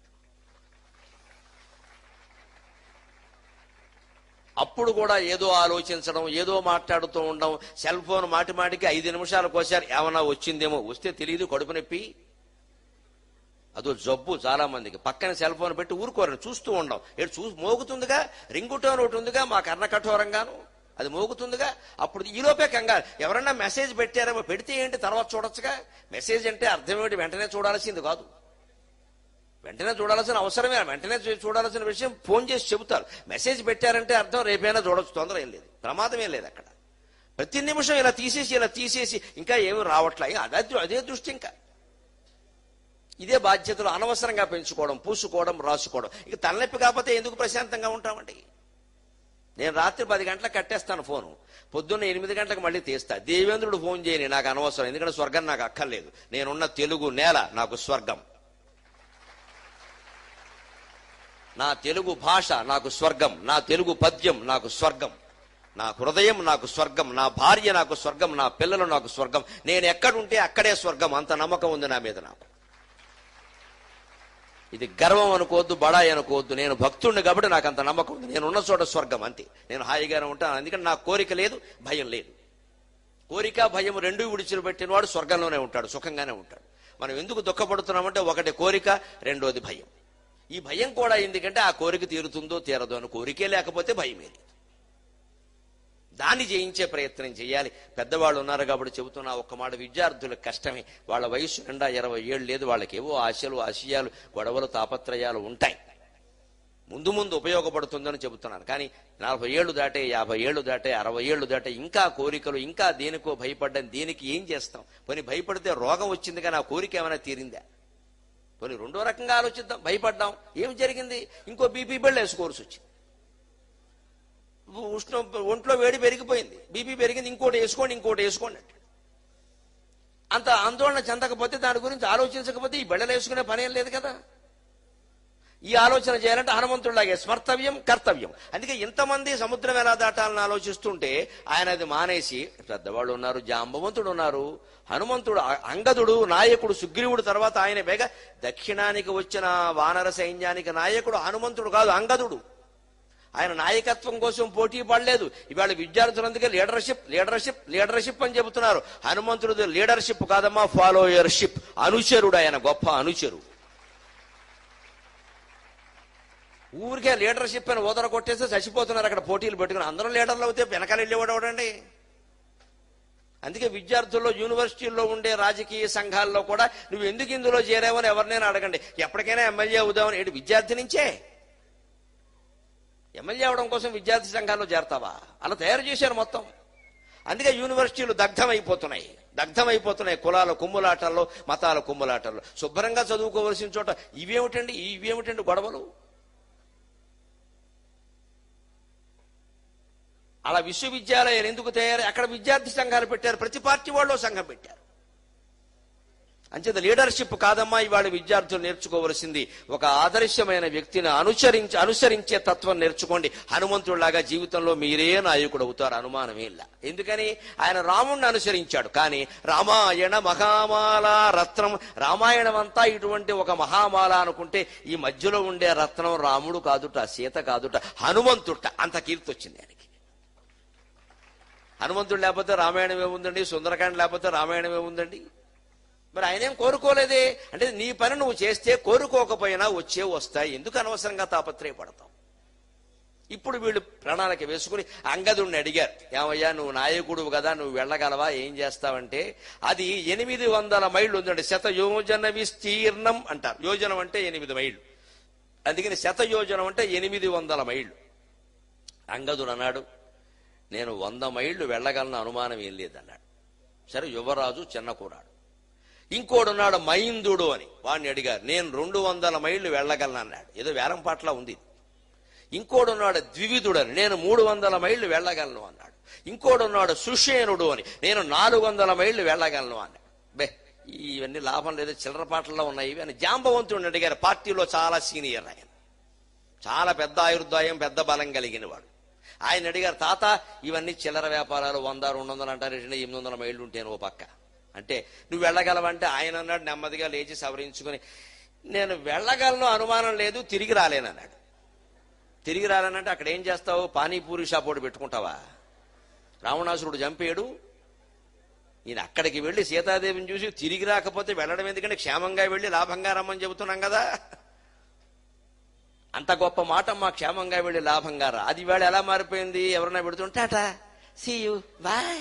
A: అప్పుడు కూడా ఏదో ఆలోచించడం, ఏదో మాట్లాడుతూ ఉండడం. సెల్ ఫోన్ మాటి మాటికి ఐదు నిమిషాలకు ఒకసారి ఏమన్నా వచ్చిందేమో, వస్తే తెలియదు, కడుపు నొప్పి, అదో జబ్బు చాలా మందికి. పక్కన సెల్ ఫోన్ పెట్టి ఊరుకోరని చూస్తూ ఉండడం. ఏడు చూ మోగుతుందిగా, రింగుటోన్ ఒకటి ఉందిగా మా కర్ణ కఠోరంగాను, అది మోగుతుందిగా. అప్పుడు ఈలోపే కంగారు, ఎవరన్నా మెసేజ్ పెట్టారేమో, పెడితే ఏంటి తర్వాత చూడొచ్చుగా. మెసేజ్ అంటే అర్థం ఏమిటి? వెంటనే చూడాల్సింది కాదు, వెంటనే చూడాల్సిన అవసరమే. వెంటనే చూడాల్సిన విషయం ఫోన్ చేసి చెబుతారు. మెసేజ్ పెట్టారంటే అర్థం రేపైనా చూడొచ్చు, తొందర ఏం లేదు, ప్రమాదం ఏం లేదు అక్కడ. ప్రతి నిమిషం ఇలా తీసేసి ఇలా తీసేసి ఇంకా ఏమి రావట్లే, అదే అదే దృష్టి. ఇంకా ఇదే బాధ్యతలు అనవసరంగా పెంచుకోవడం, పూసుకోవడం, రాసుకోవడం. ఇక తలనొప్పి కాకపోతే ఎందుకు ప్రశాంతంగా ఉంటామండి? నేను రాత్రి పది గంటలకు కట్టేస్తాను ఫోను, పొద్దున్న ఎనిమిది గంటలకు మళ్ళీ తీస్తా. దేవేంద్రుడు ఫోన్ చేయని, నాకు అనవసరం, ఎందుకంటే స్వర్గం నాకు అక్కర్లేదు. నేనున్న తెలుగు నేల నాకు స్వర్గం, నా తెలుగు భాష నాకు స్వర్గం, నా తెలుగు పద్యం నాకు స్వర్గం, నా హృదయం నాకు స్వర్గం, నా భార్య నాకు స్వర్గం, నా పిల్లలు నాకు స్వర్గం. నేను ఎక్కడుంటే అక్కడే స్వర్గం. అంత నమ్మకం ఉంది నా మీద నాకు. ఇది గర్వం అనుకోవద్దు, బడాయి అనుకోవద్దు. నేను భక్తుడిని కాబట్టి నాకు అంత నమ్మకం ఉంది. నేను ఉన్న చోట స్వర్గం, అంతే. నేను హాయిగానే ఉంటాను. అందుకని నాకు కోరిక లేదు, భయం లేదు. కోరిక భయం రెండు విడిచిలు పెట్టినవాడు స్వర్గంలోనే ఉంటాడు, సుఖంగానే ఉంటాడు. మనం ఎందుకు దుఃఖపడుతున్నామంటే ఒకటి కోరిక, రెండోది భయం. ఈ భయం కూడా ఎందుకంటే ఆ కోరిక తీరుతుందో తీరదో అని. కోరికే లేకపోతే భయమే లేదు. దాన్ని జయించే ప్రయత్నం చేయాలి. పెద్దవాళ్ళు ఉన్నారు కాబట్టి చెబుతున్నా ఒక్క మాట, విద్యార్థులకు కష్టమే. వాళ్ళ వయసు నిండా ఇరవై ఏళ్ళు లేదు, వాళ్ళకి ఏవో ఆశలు, ఆశయాలు, గొడవలు, తాపత్రయాలు ఉంటాయి. ముందు ముందు ఉపయోగపడుతుందని చెబుతున్నాను. కానీ నలభై ఏళ్ళు దాటే, యాభై ఏళ్ళు దాటే, అరవై ఏళ్ళు దాటే ఇంకా కోరికలు, ఇంకా దేనికో భయపడ్డం. దేనికి ఏం చేస్తాం? పోనీ భయపడితే రోగం వచ్చింది కానీ ఆ కోరిక ఏమైనా తీరిందా? పోనీ రెండో రకంగా ఆలోచిద్దాం. భయపడ్డాం, ఏం జరిగింది? ఇంకో బీపీ బిళ్ళ వేసుకోవాల్సి వచ్చింది. ఉష్ణం, ఒంట్లో వేడి పెరిగిపోయింది, బీపీ పెరిగింది, ఇంకోటి వేసుకోండి, ఇంకోటి వేసుకోండి అంటే. అంత ఆందోళన చెందకపోతే, దాని గురించి ఆలోచించకపోతే ఈ బిళ్ళలు వేసుకునే పనేం లేదు కదా. ఈ ఆలోచన చేయాలంటే హనుమంతుడిలాగే స్మర్తవ్యం, కర్తవ్యం. అందుకే ఇంతమంది సముద్రం ఎలా దాటాలని ఆలోచిస్తుంటే ఆయన అది మానేసి, పెద్దవాళ్ళు ఉన్నారు, జాంబవంతుడు ఉన్నారు, హనుమంతుడు, అంగదుడు నాయకుడు, సుగ్రీవుడు తర్వాత ఆయన బేగ దక్షిణానికి వచ్చిన వానర సైన్యానికి నాయకుడు హనుమంతుడు కాదు, అంగదుడు. ఆయన నాయకత్వం కోసం పోటీ పడలేదు. ఇవాళ విద్యార్థులందుకే లీడర్షిప్ లీడర్షిప్ లీడర్షిప్ అని చెబుతున్నారు. హనుమంతుడు లీడర్షిప్ కాదమ్మా, ఫాలోయర్షిప్. అనుచరుడు, ఆయన గొప్ప అనుచరు. ఊరికే లీడర్షిప్ అని ఓదర కొట్టేస్తే చచ్చిపోతున్నారు అక్కడ పోటీలు పెట్టుకుని. అందరూ లీడర్లు అవుతే వెనకాల వెళ్ళేవాడు అవడండి. అందుకే విద్యార్థుల్లో, యూనివర్సిటీల్లో ఉండే రాజకీయ సంఘాల్లో కూడా నువ్వు ఎందుకు ఇందులో చేరావని ఎవరినైనా అడగండి. ఎప్పటికైనా ఎమ్మెల్యే అవుదామని. ఏంటి విద్యార్థి నుంచే ఎమ్మెల్యే అవడం కోసం విద్యార్థి సంఘాల్లో చేరతావా? అలా తయారు చేశారు మొత్తం. అందుకే యూనివర్సిటీలు దగ్ధమైపోతున్నాయి దగ్ధమైపోతున్నాయి కులాల కుమ్ములాటల్లో, మతాల కుమ్ములాటల్లో. శుభ్రంగా చదువుకోవలసిన చోట ఇవేమిటండి ఇవేమిటండి గొడవలు? అలా విశ్వవిద్యాలయాలు ఎందుకు తయారు? అక్కడ విద్యార్థి సంఘాలు పెట్టారు, ప్రతి పార్టీ వాళ్ళు సంఘం పెట్టారు. అంచేత లీడర్షిప్ కాదమ్మా ఇవాళ విద్యార్థులు నేర్చుకోవలసింది, ఒక ఆదర్శమైన వ్యక్తిని అనుసరించి అనుసరించే తత్వం నేర్చుకోండి. హనుమంతుడిలాగా జీవితంలో మీరే నాయకుడు అవుతారు, అనుమానమే ఇలా. ఎందుకని ఆయన రాముణ్ణి అనుసరించాడు. కానీ రామాయణ మహామాల రత్నం, రామాయణం అంతా ఇటువంటి ఒక మహామాల అనుకుంటే ఈ మధ్యలో ఉండే రత్నం రాముడు కాదుట, సీత కాదుట, హనుమంతుట. అంత కీర్తి వచ్చింది ఆయనకి. హనుమంతుడు లేకపోతే రామాయణం ఏముందండి, సుందరకాండ లేకపోతే రామాయణం ఏముందండి? మరి ఆయనేం కోరుకోలేదే. అంటే నీ పని నువ్వు చేస్తే కోరుకోకపోయినా వచ్చే వస్తాయి, ఎందుకు అనవసరంగా తాపత్రయపడతావు? ఇప్పుడు వీళ్ళు ప్రణాళిక వేసుకుని అంగదుడిని అడిగారు, ఏమయ్యా నువ్వు నాయకుడు కదా, నువ్వు వెళ్ళగలవా, ఏం చేస్తావంటే అది ఎనిమిది వందల మైళ్ళు ఉందండి, శత యోజన విస్తీర్ణం అంటారు. యోజనం అంటే ఎనిమిది మైళ్ళు, అందుకని శత యోజనం అంటే ఎనిమిది వందల మైళ్ళు. అంగదుడు అన్నాడు, నేను వంద మైళ్ళు వెళ్ళగలను, అనుమానం ఏం లేదన్నాడు. సరే, యువరాజు చిన్న కూరాడు. ఇంకోడున్నాడు మైందుడు అని, వాడిని అడిగారు, నేను రెండు వందల మైళ్ళు వెళ్ళగలను అన్నాడు. ఏదో వేలం పాటలా ఉంది. ఇంకోడున్నాడు ద్వివిధుడు అని, నేను మూడు వందల మైళ్ళు వెళ్ళగలను అన్నాడు. ఇంకోడున్నాడు సుషేనుడు అని, నేను నాలుగు వందల మైళ్ళు వెళ్ళగలను అన్నాడు. బే ఇవన్నీ లాభం లేదు, చిల్లర పాటల్లో ఉన్నాయి ఇవి అని జాంబవంతుడిని అడిగారు. పార్టీలో చాలా సీనియర్ ఆయన, చాలా పెద్ద ఆయుర్దాయం, పెద్ద బలం కలిగిన వాడు. ఆయన అడిగారు, తాత ఇవన్నీ చిల్లర వ్యాపారాలు, వంద రెండు వందలు అంటారు, ఎనిమిది వందల మైళ్ళు ఉంటేను ఓ పక్క అంటే నువ్వు వెళ్ళగలవంటే ఆయన అన్నాడు నెమ్మదిగా లేచి సవరించుకొని, నేను వెళ్ళగలను, అనుమానం లేదు, తిరిగి రాలేనన్నాడు. తిరిగి రాలేనంటే అక్కడ ఏం చేస్తావు? పానీపూరి షాప్ ఒకటి పెట్టుకుంటావా? రావణాసురుడు చంపేడు. ఈయన అక్కడికి వెళ్ళి సీతాదేవిని చూసి తిరిగి రాకపోతే వెళ్ళడం ఎందుకంటే క్షేమంగా వెళ్ళి లాభంగా రమ్మని చెబుతున్నాం కదా. అంత గొప్ప మాట, మా క్షేమంగా వెళ్ళి లాభంగా రా. అది వేళ ఎలా మారిపోయింది? ఎవరన్నా పెడుతుంటే tata see you bye.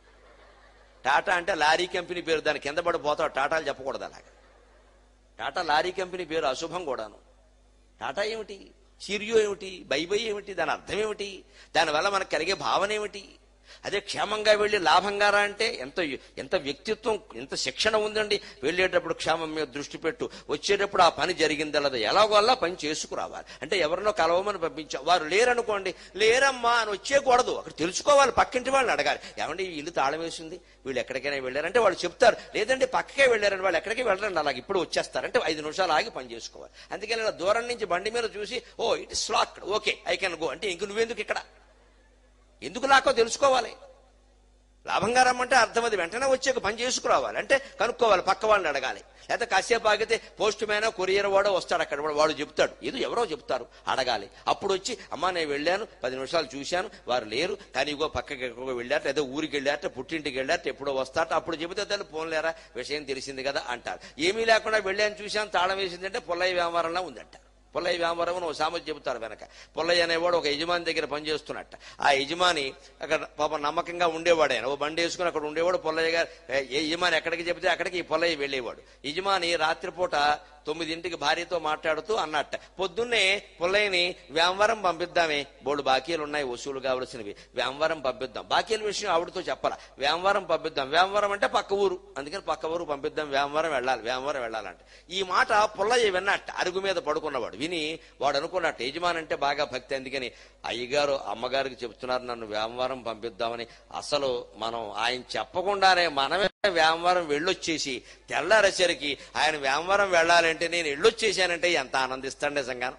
A: Tata అంటే లారీ కంపెనీ పేరు, దాని కింద పడిపోతాడు. టాటాలు చెప్పకూడదు అలాగా. టాటా లారీ కంపెనీ పేరు, అశుభం కూడాను. టాటా ఏమిటి, సిరియో ఏమిటి, బైబై ఏమిటి, దాని అర్థం ఏమిటి, దానివల్ల మనకు కలిగే భావన ఏమిటి? అదే క్షేమంగా వెళ్ళి లాభంగా రా అంటే ఎంత ఎంత వ్యక్తిత్వం, ఎంత శిక్షణ ఉందండి. వెళ్ళేటప్పుడు క్షేమం మీద దృష్టి పెట్టు, వచ్చేటప్పుడు ఆ పని జరిగిందలదా ఎలాగో అలా పని చేసుకురావాలి. అంటే ఎవరినో కలవమని పంపించావు, వారు లేరనుకోండి, లేరమ్మా అని వచ్చేయకూడదు, అక్కడ తెలుసుకోవాలి. పక్కింటి వాళ్ళని అడగాలి, ఏమంటే ఈ ఇల్లు తాళం వేసింది, వీళ్ళు ఎక్కడికైనా వెళ్ళారంటే వాళ్ళు చెప్తారు, లేదంటే పక్కకే వెళ్ళారని వాళ్ళు ఎక్కడికి వెళ్ళరండి, అలాగే ఇప్పుడు వచ్చేస్తారంటే ఐదు నిమిషాలు ఆగి పని చేసుకోవాలి. అందుకని ఇలా దూరం నుంచి బండి మీద చూసి oh it is locked, okay I can go అంటే ఇంక నువ్వెందుకు ఇక్కడ, ఎందుకు లాకో తెలుసుకోవాలి. లాభంగా రమ్మంటే అర్థం అది వెంటనే వచ్చాక పని చేసుకురావాలి. అంటే కనుక్కోవాలి, పక్క వాళ్ళని అడగాలి. లేకపోతే కాసేపు ఆగితే పోస్ట్ మ్యానో కొరియర్ వాడో వస్తాడు, అక్కడ వాడు చెప్తాడు, ఏదో ఎవరో చెప్తారు, అడగాలి. అప్పుడు వచ్చి అమ్మా నేను వెళ్ళాను, పది నిమిషాలు చూశాను, వారు లేరు, కానీ ఇగో పక్కకి ఎక్కడికో వెళ్ళారు, లేదా ఊరికి వెళ్ళారట, పుట్టింటికి వెళ్ళారట, ఎప్పుడో వస్తారట, అప్పుడు చెబితే తల్లి పోన్లేరా విషయం తెలిసింది కదా అంటారు. ఏమీ లేకుండా వెళ్ళాను చూశాను తాళం వేసిందంటే పొల్లయ్య వ్యాపారంలో ఉందంట. పొల్లయ్య వ్యాపారం ఓ సామెత చెబుతారు వెనక. పొల్లయ్య అనేవాడు ఒక యజమాని దగ్గర పనిచేస్తున్నట్ట. ఆ యజమాని అక్కడ పాపం నమ్మకంగా ఉండేవాడు. ఆయన ఓ బండి వేసుకుని అక్కడ ఉండేవాడు. పొల్లయ్య గారు ఏ యజమాని ఎక్కడికి చెబితే అక్కడికి ఈ పొల్లయ్య వెళ్ళేవాడు. యజమాని రాత్రిపూట తొమ్మిదింటికి భార్యతో మాట్లాడుతూ అన్నట్ట, పొద్దున్నే పొల్లయ్యని వ్యాపారం పంపిద్దామే, బోడు బాకీలు ఉన్నాయి వసూలు కావలసినవి, వ్యాపారం పంపిద్దాం. బాకీల విషయం ఆవిడతో చెప్పాల, వ్యాపారం పంపిద్దాం. వ్యాపారం అంటే పక్క ఊరు, అందుకని పక్క ఊరు పంపిద్దాం, వ్యాపారం వెళ్ళాలి, వ్యాపారం వెళ్ళాలంట. ఈ మాట పొల్లయ్య విన్నట్ట, అరుగు మీద పడుకున్నవాడు. విని వాడు అనుకున్నట్టు యజమాని అంటే బాగా భక్తి, అందుకని అయ్యగారు అమ్మగారికి చెప్తున్నారు నన్ను వ్యాపారం పంపిద్దామని. అసలు మనం ఆయన చెప్పకుండానే మనమే వ్యాపారం వెళ్ళొచ్చేసి తెల్లారేసరికి ఆయన వ్యాపారం వెళ్ళాలంటే నేను వెళ్ళొచ్చేసానంటే ఎంత ఆనందిస్తాడు నిజంగాను.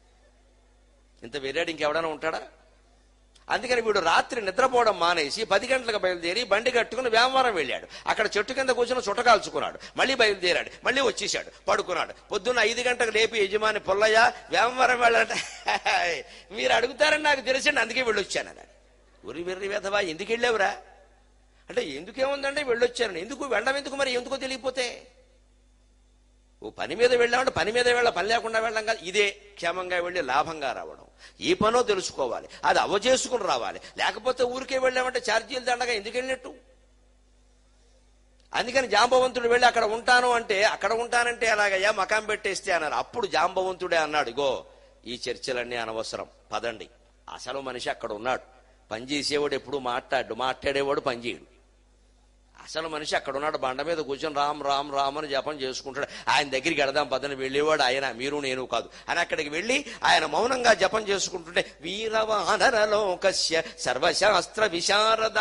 A: ఇంత వెర్రాడు ఇంకెవడైనా ఉంటాడా? అందుకని వీడు రాత్రి నిద్రపోవడం మానేసి పది గంటలకు బయలుదేరి బండి కట్టుకుని వ్యాపారం వెళ్ళాడు. అక్కడ చెట్టు కింద కూర్చొని చుట్టకాల్చుకున్నాడు. మళ్ళీ బయలుదేరాడు, మళ్ళీ వచ్చేసాడు, పడుకున్నాడు. పొద్దున్న ఐదు గంటలకు లేపి యజమాని పొల్లయ్య వ్యాపారం వెళ్ళాలంటే మీరు అడుగుతారని నాకు తెలిసండి, అందుకే వెళ్ళొచ్చాను. ఉరి వెర్రి వేధవా ఎందుకు వెళ్ళావురా అంటే ఎందుకేముందంటే వెళ్ళొచ్చాను. ఎందుకు వెళ్ళడం ఎందుకు మరి, ఎందుకో తెలియపోతే. ఓ పని మీద వెళ్ళామంటే పని మీద వెళ్ళ, పని లేకుండా వెళ్ళడం కాదు. ఇదే క్షేమంగా వెళ్ళి లాభంగా రావడం. ఏ పనో తెలుసుకోవాలి, అది అవచేసుకుని రావాలి. లేకపోతే ఊరికే వెళ్ళామంటే ఛార్జీలు దండగా ఎందుకు వెళ్ళినట్టు. అందుకని జాంబవంతుడు వెళ్ళి అక్కడ ఉంటాను అంటే, అక్కడ ఉంటానంటే అలాగయ్యా మకాం పెట్టేస్తే అన్నారు. అప్పుడు జాంబవంతుడే అన్నాడు, ఇగో ఈ చర్చలన్నీ అనవసరం, పదండి. అసలు మనిషి అక్కడ ఉన్నాడు, పనిచేసేవాడు ఎప్పుడు మాట్లాడు, మాట్లాడేవాడు పనిచేయడు. అసలు మనిషి అక్కడ ఉన్నాడు, బండ మీద కూర్చొని రామ్ రామ్ రామ్ అని జపం చేసుకుంటాడు. ఆయన దగ్గరికి వెడదాం పదని వెళ్ళేవాడు ఆయన, మీరు నేను కాదు అని అక్కడికి వెళ్ళి ఆయన మౌనంగా జపం చేసుకుంటుంటే వీరవానరలోకస్య సర్వశాస్త్ర విశారద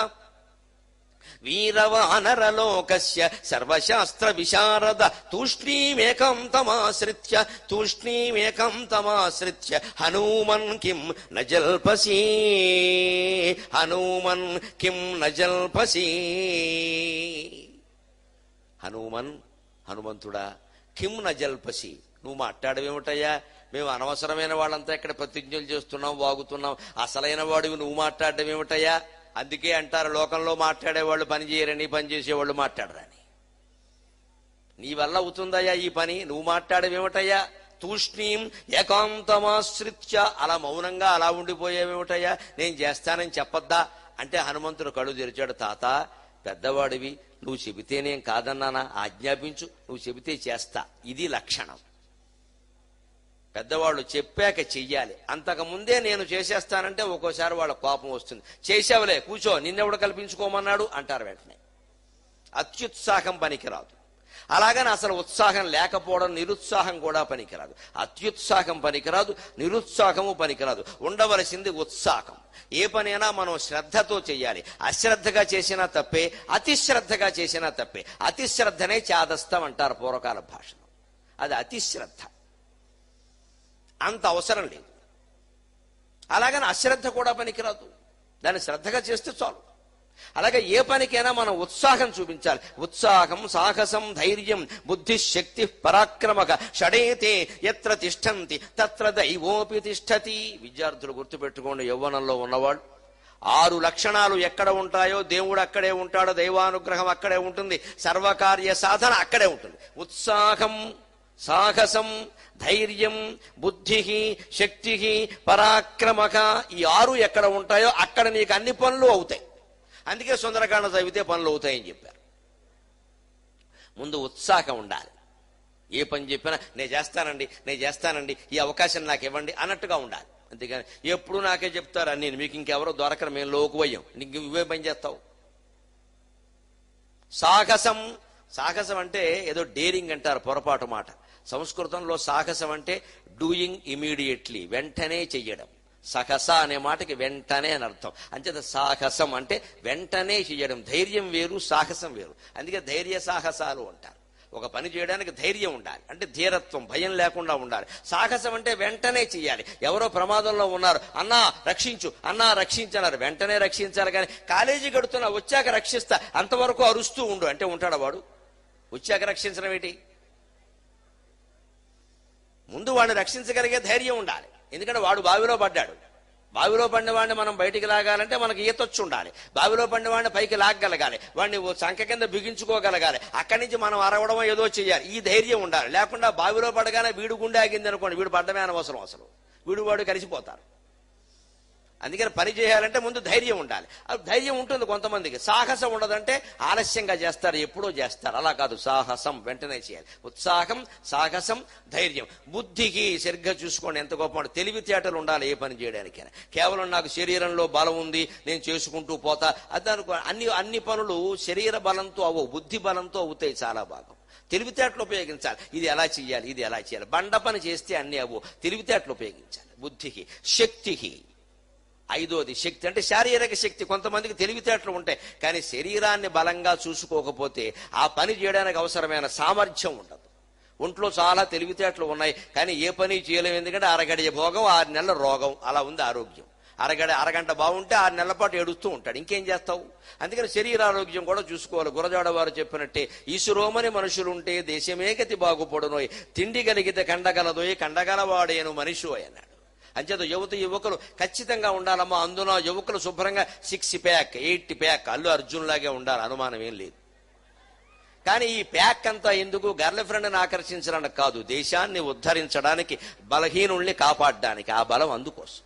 A: వీరవానరలోకస్య సర్వశాస్త్ర విశారద తూష్ణీమేకం తమాశ్రిత్య తూష్ణీమేకం తమాశ్రిత్య హనుమన్ కిం న జల్పసి హనుమన్ కిం న జల్పసి. హనుమన్ హనుమంతుడా, కిం న జల్పసి, నువ్వు మాట్లాడవేమిటయ్యా? మేము అనవసరమైన వాళ్ళంతా ఇక్కడ ప్రతిజ్ఞలు చేస్తున్నాం, వాగుతున్నాం, అసలైన వాడివి నువ్వు మాట్లాడడం ఏమిటయ్యా? అందుకే అంటారు లోకంలో మాట్లాడేవాళ్ళు పని చేయరని, పని చేసేవాళ్ళు మాట్లాడరని. నీ వల్ల అవుతుందయ్యా ఈ పని, నువ్వు మాట్లాడేవేమిటయ్యా? తూష్ణీం ఏకాంతమాశ్రిత్య, అలా మౌనంగా అలా ఉండిపోయేవేమిటయ్యా? నేను చేస్తానని చెప్పొద్దా అంటే హనుమంతుడు కళ్ళు తెరిచాడు. తాత పెద్దవాడివి, నువ్వు చెబితేనేం కాదన్నానా? ఆజ్ఞాపించు, నువ్వు చెబితే చేస్తా. ఇది లక్షణం. పెద్దవాళ్ళు చెప్పాక చెయ్యాలి. అంతకు ముందే నేను చేసేస్తానంటే ఒక్కోసారి వాళ్ళ కోపం వస్తుంది. చేసావులే కూర్చో, నిన్నెవడు కల్పించుకోమన్నాడు అంటారు వెంటనే. అత్యుత్సాహం పనికిరాదు. అలాగని అసలు ఉత్సాహం లేకపోవడం, నిరుత్సాహం కూడా పనికిరాదు. అత్యుత్సాహం పనికిరాదు, నిరుత్సాహము పనికిరాదు. ఉండవలసింది ఉత్సాహం. ఏ పనైనా మనం శ్రద్ధతో చెయ్యాలి. అశ్రద్ధగా చేసినా తప్పే, అతిశ్రద్ధగా చేసినా తప్పే. అతిశ్రద్ధనే చాదస్తం అంటారు పూర్వకాల భాషలో. అది అతిశ్రద్ధ, అంత అవసరం లేదు. అలాగని అశ్రద్ధ కూడా పనికిరాదు, దాన్ని శ్రద్ధగా చేస్తే చాలు. అలాగే ఏ పనికైనా మనం ఉత్సాహం చూపించాలి. ఉత్సాహం, సాహసం, ధైర్యం, బుద్ధి, శక్తి, పరాక్రమక షడేతే ఎత్ర తిష్టంతి తత్ర దైవోపి తిష్టతి. విద్యార్థులు గుర్తుపెట్టుకోండి, యవ్వనంలో ఉన్నవాళ్ళు ఆరు లక్షణాలు ఎక్కడ ఉంటాయో దేవుడు అక్కడే ఉంటాడు, దైవానుగ్రహం అక్కడే ఉంటుంది, సర్వకార్య సాధన అక్కడే ఉంటుంది. ఉత్సాహం, సాహసం, ధైర్యం, బుద్ధి, శక్తి, పరాక్రమక, ఈ ఆరు ఎక్కడ ఉంటాయో అక్కడ నీకు అన్ని పనులు అవుతాయి. అందుకే సుందరకాండ చదివితే పనులు అవుతాయని చెప్పారు. ముందు ఉత్సాహం ఉండాలి. ఏ పని చెప్పినా నేను చేస్తానండి, నేను చేస్తానండి, ఈ అవకాశం నాకు ఇవ్వండి అన్నట్టుగా ఉండాలి. అంతేగాని ఎప్పుడు నాకే చెప్తారా, నేను మీకు ఇంకెవరో దొరకరు, మేము లోకువయ్యాం, నీకు ఇవే పని చేస్తావు. సాహసం, సాహసం అంటే ఏదో డేరింగ్ అంటారు, పొరపాటు మాట. సంస్కృతంలో సాహసం అంటే డూయింగ్ ఇమీడియట్లీ, వెంటనే చెయ్యడం. సహస అనే మాటకి వెంటనే అని అర్థం. అంచేత సాహసం అంటే వెంటనే చెయ్యడం. ధైర్యం వేరు, సాహసం వేరు. అందుకే ధైర్య సాహసాలు అంటారు. ఒక పని చేయడానికి ధైర్యం ఉండాలి, అంటే ధీరత్వం, భయం లేకుండా ఉండాలి. సాహసం అంటే వెంటనే చెయ్యాలి. ఎవరో ప్రమాదంలో ఉన్నారు, అన్నా రక్షించు, అన్నా రక్షించన్నారు, వెంటనే రక్షించాలి. కానీ కాలేజీ కడుతున్నా, వచ్చాక రక్షిస్తా, అంతవరకు అరుస్తూ ఉండు అంటే ఉంటాడా వాడు? వచ్చాక రక్షించడం ఏంటి? ముందు వాడిని రక్షించగలిగే ధైర్యం ఉండాలి. ఎందుకంటే వాడు బావిలో పడ్డాడు. బావిలో పడిన వాడిని మనం బయటికి లాగాలంటే మనకి ఈతొచ్చు ఉండాలి. బావిలో పడిన వాడిని పైకి లాగగలగాలి, వాడిని సంఖ్య కింద బిగించుకోగలగాలి. అక్కడి నుంచి మనం అరవడం ఏదో చెయ్యాలి. ఈ ధైర్యం ఉండాలి. లేకుండా బావిలో పడగానే వీడు గుండె ఆగింది అనుకోండి, వీడు పడ్డమే అనవసరం, అసలు వీడు వాడు కలిసిపోతారు. అందుకని పని చేయాలంటే ముందు ధైర్యం ఉండాలి. ధైర్యం ఉంటుంది కొంతమందికి, సాహసం ఉండదంటే ఆలస్యంగా చేస్తారు, ఎప్పుడో చేస్తారు. అలా కాదు, సాహసం వెంటనే చేయాలి. ఉత్సాహం, సాహసం, ధైర్యం. బుద్ధికి సరిగ్గా చూసుకోండి ఎంత గొప్ప తెలివితేటలు ఉండాలి ఏ పని చేయడానికైనా. కేవలం నాకు శరీరంలో బలం ఉంది, నేను చేసుకుంటూ పోతా అదనుకో, అన్ని అన్ని పనులు శరీర బలంతో అవ్వవు, బుద్ధి బలంతో అవుతాయి. చాలా భాగం తెలివితేటలు ఉపయోగించాలి. ఇది ఎలా చేయాలి, ఇది ఎలా చేయాలి. బండ పని చేస్తే అన్ని అవ్వవు, తెలివితేటలు ఉపయోగించాలి. బుద్ధికి, శక్తికి. ఐదోది శక్తి, అంటే శారీరక శక్తి. కొంతమందికి తెలివితేటలు ఉంటాయి, కానీ శరీరాన్ని బలంగా చూసుకోకపోతే ఆ పని చేయడానికి అవసరమైన సామర్థ్యం ఉండదు. ఒంట్లో చాలా తెలివితేటలు ఉన్నాయి, కానీ ఏ పని చేయలేము. ఎందుకంటే అరగడియ భోగం, ఆరు నెలల రోగం, అలా ఉంది ఆరోగ్యం. అరగడ అరగంట బాగుంటే ఆరు నెలల పాటు ఏడుస్తూ ఉంటాడు, ఇంకేం చేస్తావు? అందుకని శరీరారోగ్యం కూడా చూసుకోవాలి. గురజాడ వారు చెప్పినట్టే, ఈశ్వరోమని మనుషులుంటే దేశమే గతి బాగుపడునోయ్, తిండి కలిగితే కండగలదోయ్, కండగలవాడేను మనిషి అన్నాడు. అంచేత యువత యువకులు ఖచ్చితంగా ఉండాలమ్మా. అందున యువకులు శుభ్రంగా six pack, eight pack, Allu Arjun లాగే ఉండాలి, అనుమానం ఏం లేదు. కానీ ఈ ప్యాక్ అంతా ఎందుకు? గర్ల్ ఫ్రెండ్ని ఆకర్షించడానికి కాదు, దేశాన్ని ఉద్ధరించడానికి, బలహీనుల్ని కాపాడడానికి. ఆ బలం అందుకోసం.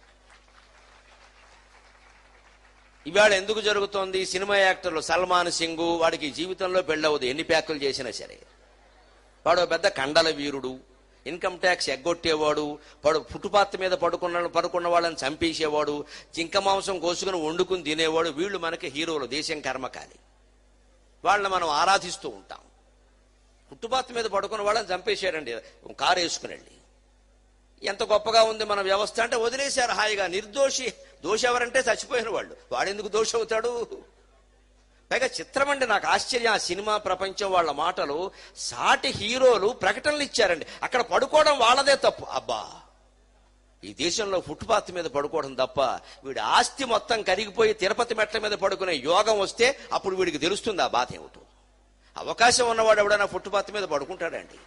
A: ఇవాళ ఎందుకు జరుగుతోంది? సినిమా యాక్టర్లు సల్మాన్ సింగ్, వాడికి జీవితంలో పెళ్ళవదు ఎన్ని ప్యాకులు చేసినా సరే. వాడు పెద్ద కండల వీరుడు, ఇన్కమ్ ట్యాక్స్ ఎగ్గొట్టేవాడు, పడు ఫుట్పాత్ మీద పడుకున్న పడుకున్న వాళ్ళని చంపేసేవాడు, జింక మాంసం కోసుకుని వండుకుని తినేవాడు. వీళ్ళు మనకి హీరోలు, దేశం కర్మకాలి. వాళ్ళని మనం ఆరాధిస్తూ ఉంటాం. ఫుట్పాత్ మీద పడుకున్న వాళ్ళని చంపేశారండి కారు వేసుకుని వెళ్ళి. ఎంత గొప్పగా ఉంది మన వ్యవస్థ అంటే వదిలేశారు హాయిగా. నిర్దోషి. దోషి ఎవరంటే చచ్చిపోయిన వాళ్ళు, వాడెందుకు దోషి అవుతాడు? పైగా చిత్రం అండి, నాకు ఆశ్చర్యం ఆ సినిమా ప్రపంచం వాళ్ళ మాటలు. సాటి హీరోలు ప్రకటనలు ఇచ్చారండి, అక్కడ పడుకోవడం వాళ్ళదే తప్పు. అబ్బా, ఈ దేశంలో ఫుట్పాత్ మీద పడుకోవడం తప్ప, వీడి ఆస్తి మొత్తం కరిగిపోయి తిరుపతి మెట్ల మీద పడుకునే యోగం వస్తే అప్పుడు వీడికి తెలుస్తుంది ఆ బాధ ఏమిటో. అవకాశం ఉన్నవాడు ఎవడైనా ఫుట్పాత్ మీద పడుకుంటాడండి?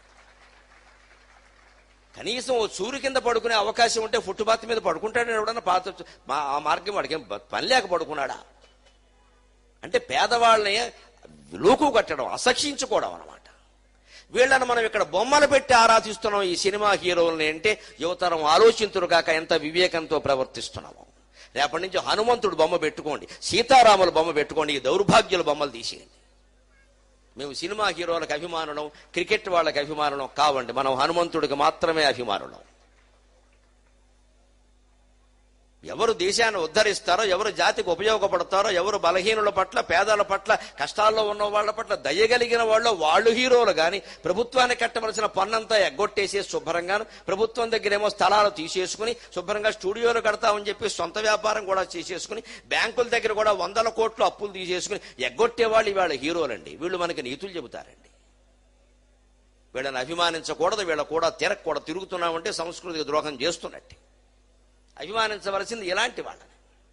A: కనీసం ఓ సూర్యు కింద పడుకునే అవకాశం ఉంటే ఫుట్పాత్ మీద పడుకుంటాడని ఎవడన్నా పాత ఆ మార్గం వాడికి ఏం పని లేక పడుకున్నాడా? అంటే పేదవాళ్ళని లోకు కట్టడం, అసక్షించుకోవడం అన్నమాట. వీళ్ళని మనం ఇక్కడ బొమ్మలు పెట్టి ఆరాధిస్తున్నాం ఈ సినిమా హీరోల్ని అంటే యువతరం ఆలోచింతురు కాక ఎంత వివేకంతో ప్రవర్తిస్తున్నాము. రేపటి నుంచి హనుమంతుడు బొమ్మ పెట్టుకోండి, సీతారాముల బొమ్మ పెట్టుకోండి, ఈ దౌర్భాగ్యుల బొమ్మలు తీసేయండి. మేము సినిమా హీరోలకు అభిమానులం, క్రికెట్ వాళ్ళకి అభిమానులం కావండి. మనం హనుమంతుడికి మాత్రమే అభిమానులం. ఎవరు దేశాన్ని ఉద్ధరిస్తారో, ఎవరు జాతికి ఉపయోగపడతారో, ఎవరు బలహీనుల పట్ల, పేదల పట్ల, కష్టాల్లో ఉన్న వాళ్ళ పట్ల దయగలిగిన వాళ్ళు వాళ్ళు హీరోలు. కానీ ప్రభుత్వానికి కట్టవలసిన పన్నంతా ఎగ్గొట్టేసి శుభ్రంగాను, ప్రభుత్వం దగ్గరేమో స్థలాలు తీసేసుకుని శుభ్రంగా స్టూడియోలు కడతామని చెప్పి సొంత వ్యాపారం కూడా చేసేసుకుని, బ్యాంకుల దగ్గర కూడా వందల కోట్లు అప్పులు తీసేసుకుని ఎగ్గొట్టే వాళ్ళు ఇవాళ హీరోలండి. వీళ్ళు మనకి నీతులు చెబుతారండి. వీళ్ళని అభిమానించకూడదు, వీళ్ళ కూడా తిరగకూడదు. తిరుగుతున్నామంటే సంస్కృతికి ద్రోహం చేస్తున్నట్టే. అభిమానించవలసింది ఇలాంటి వాళ్ళని.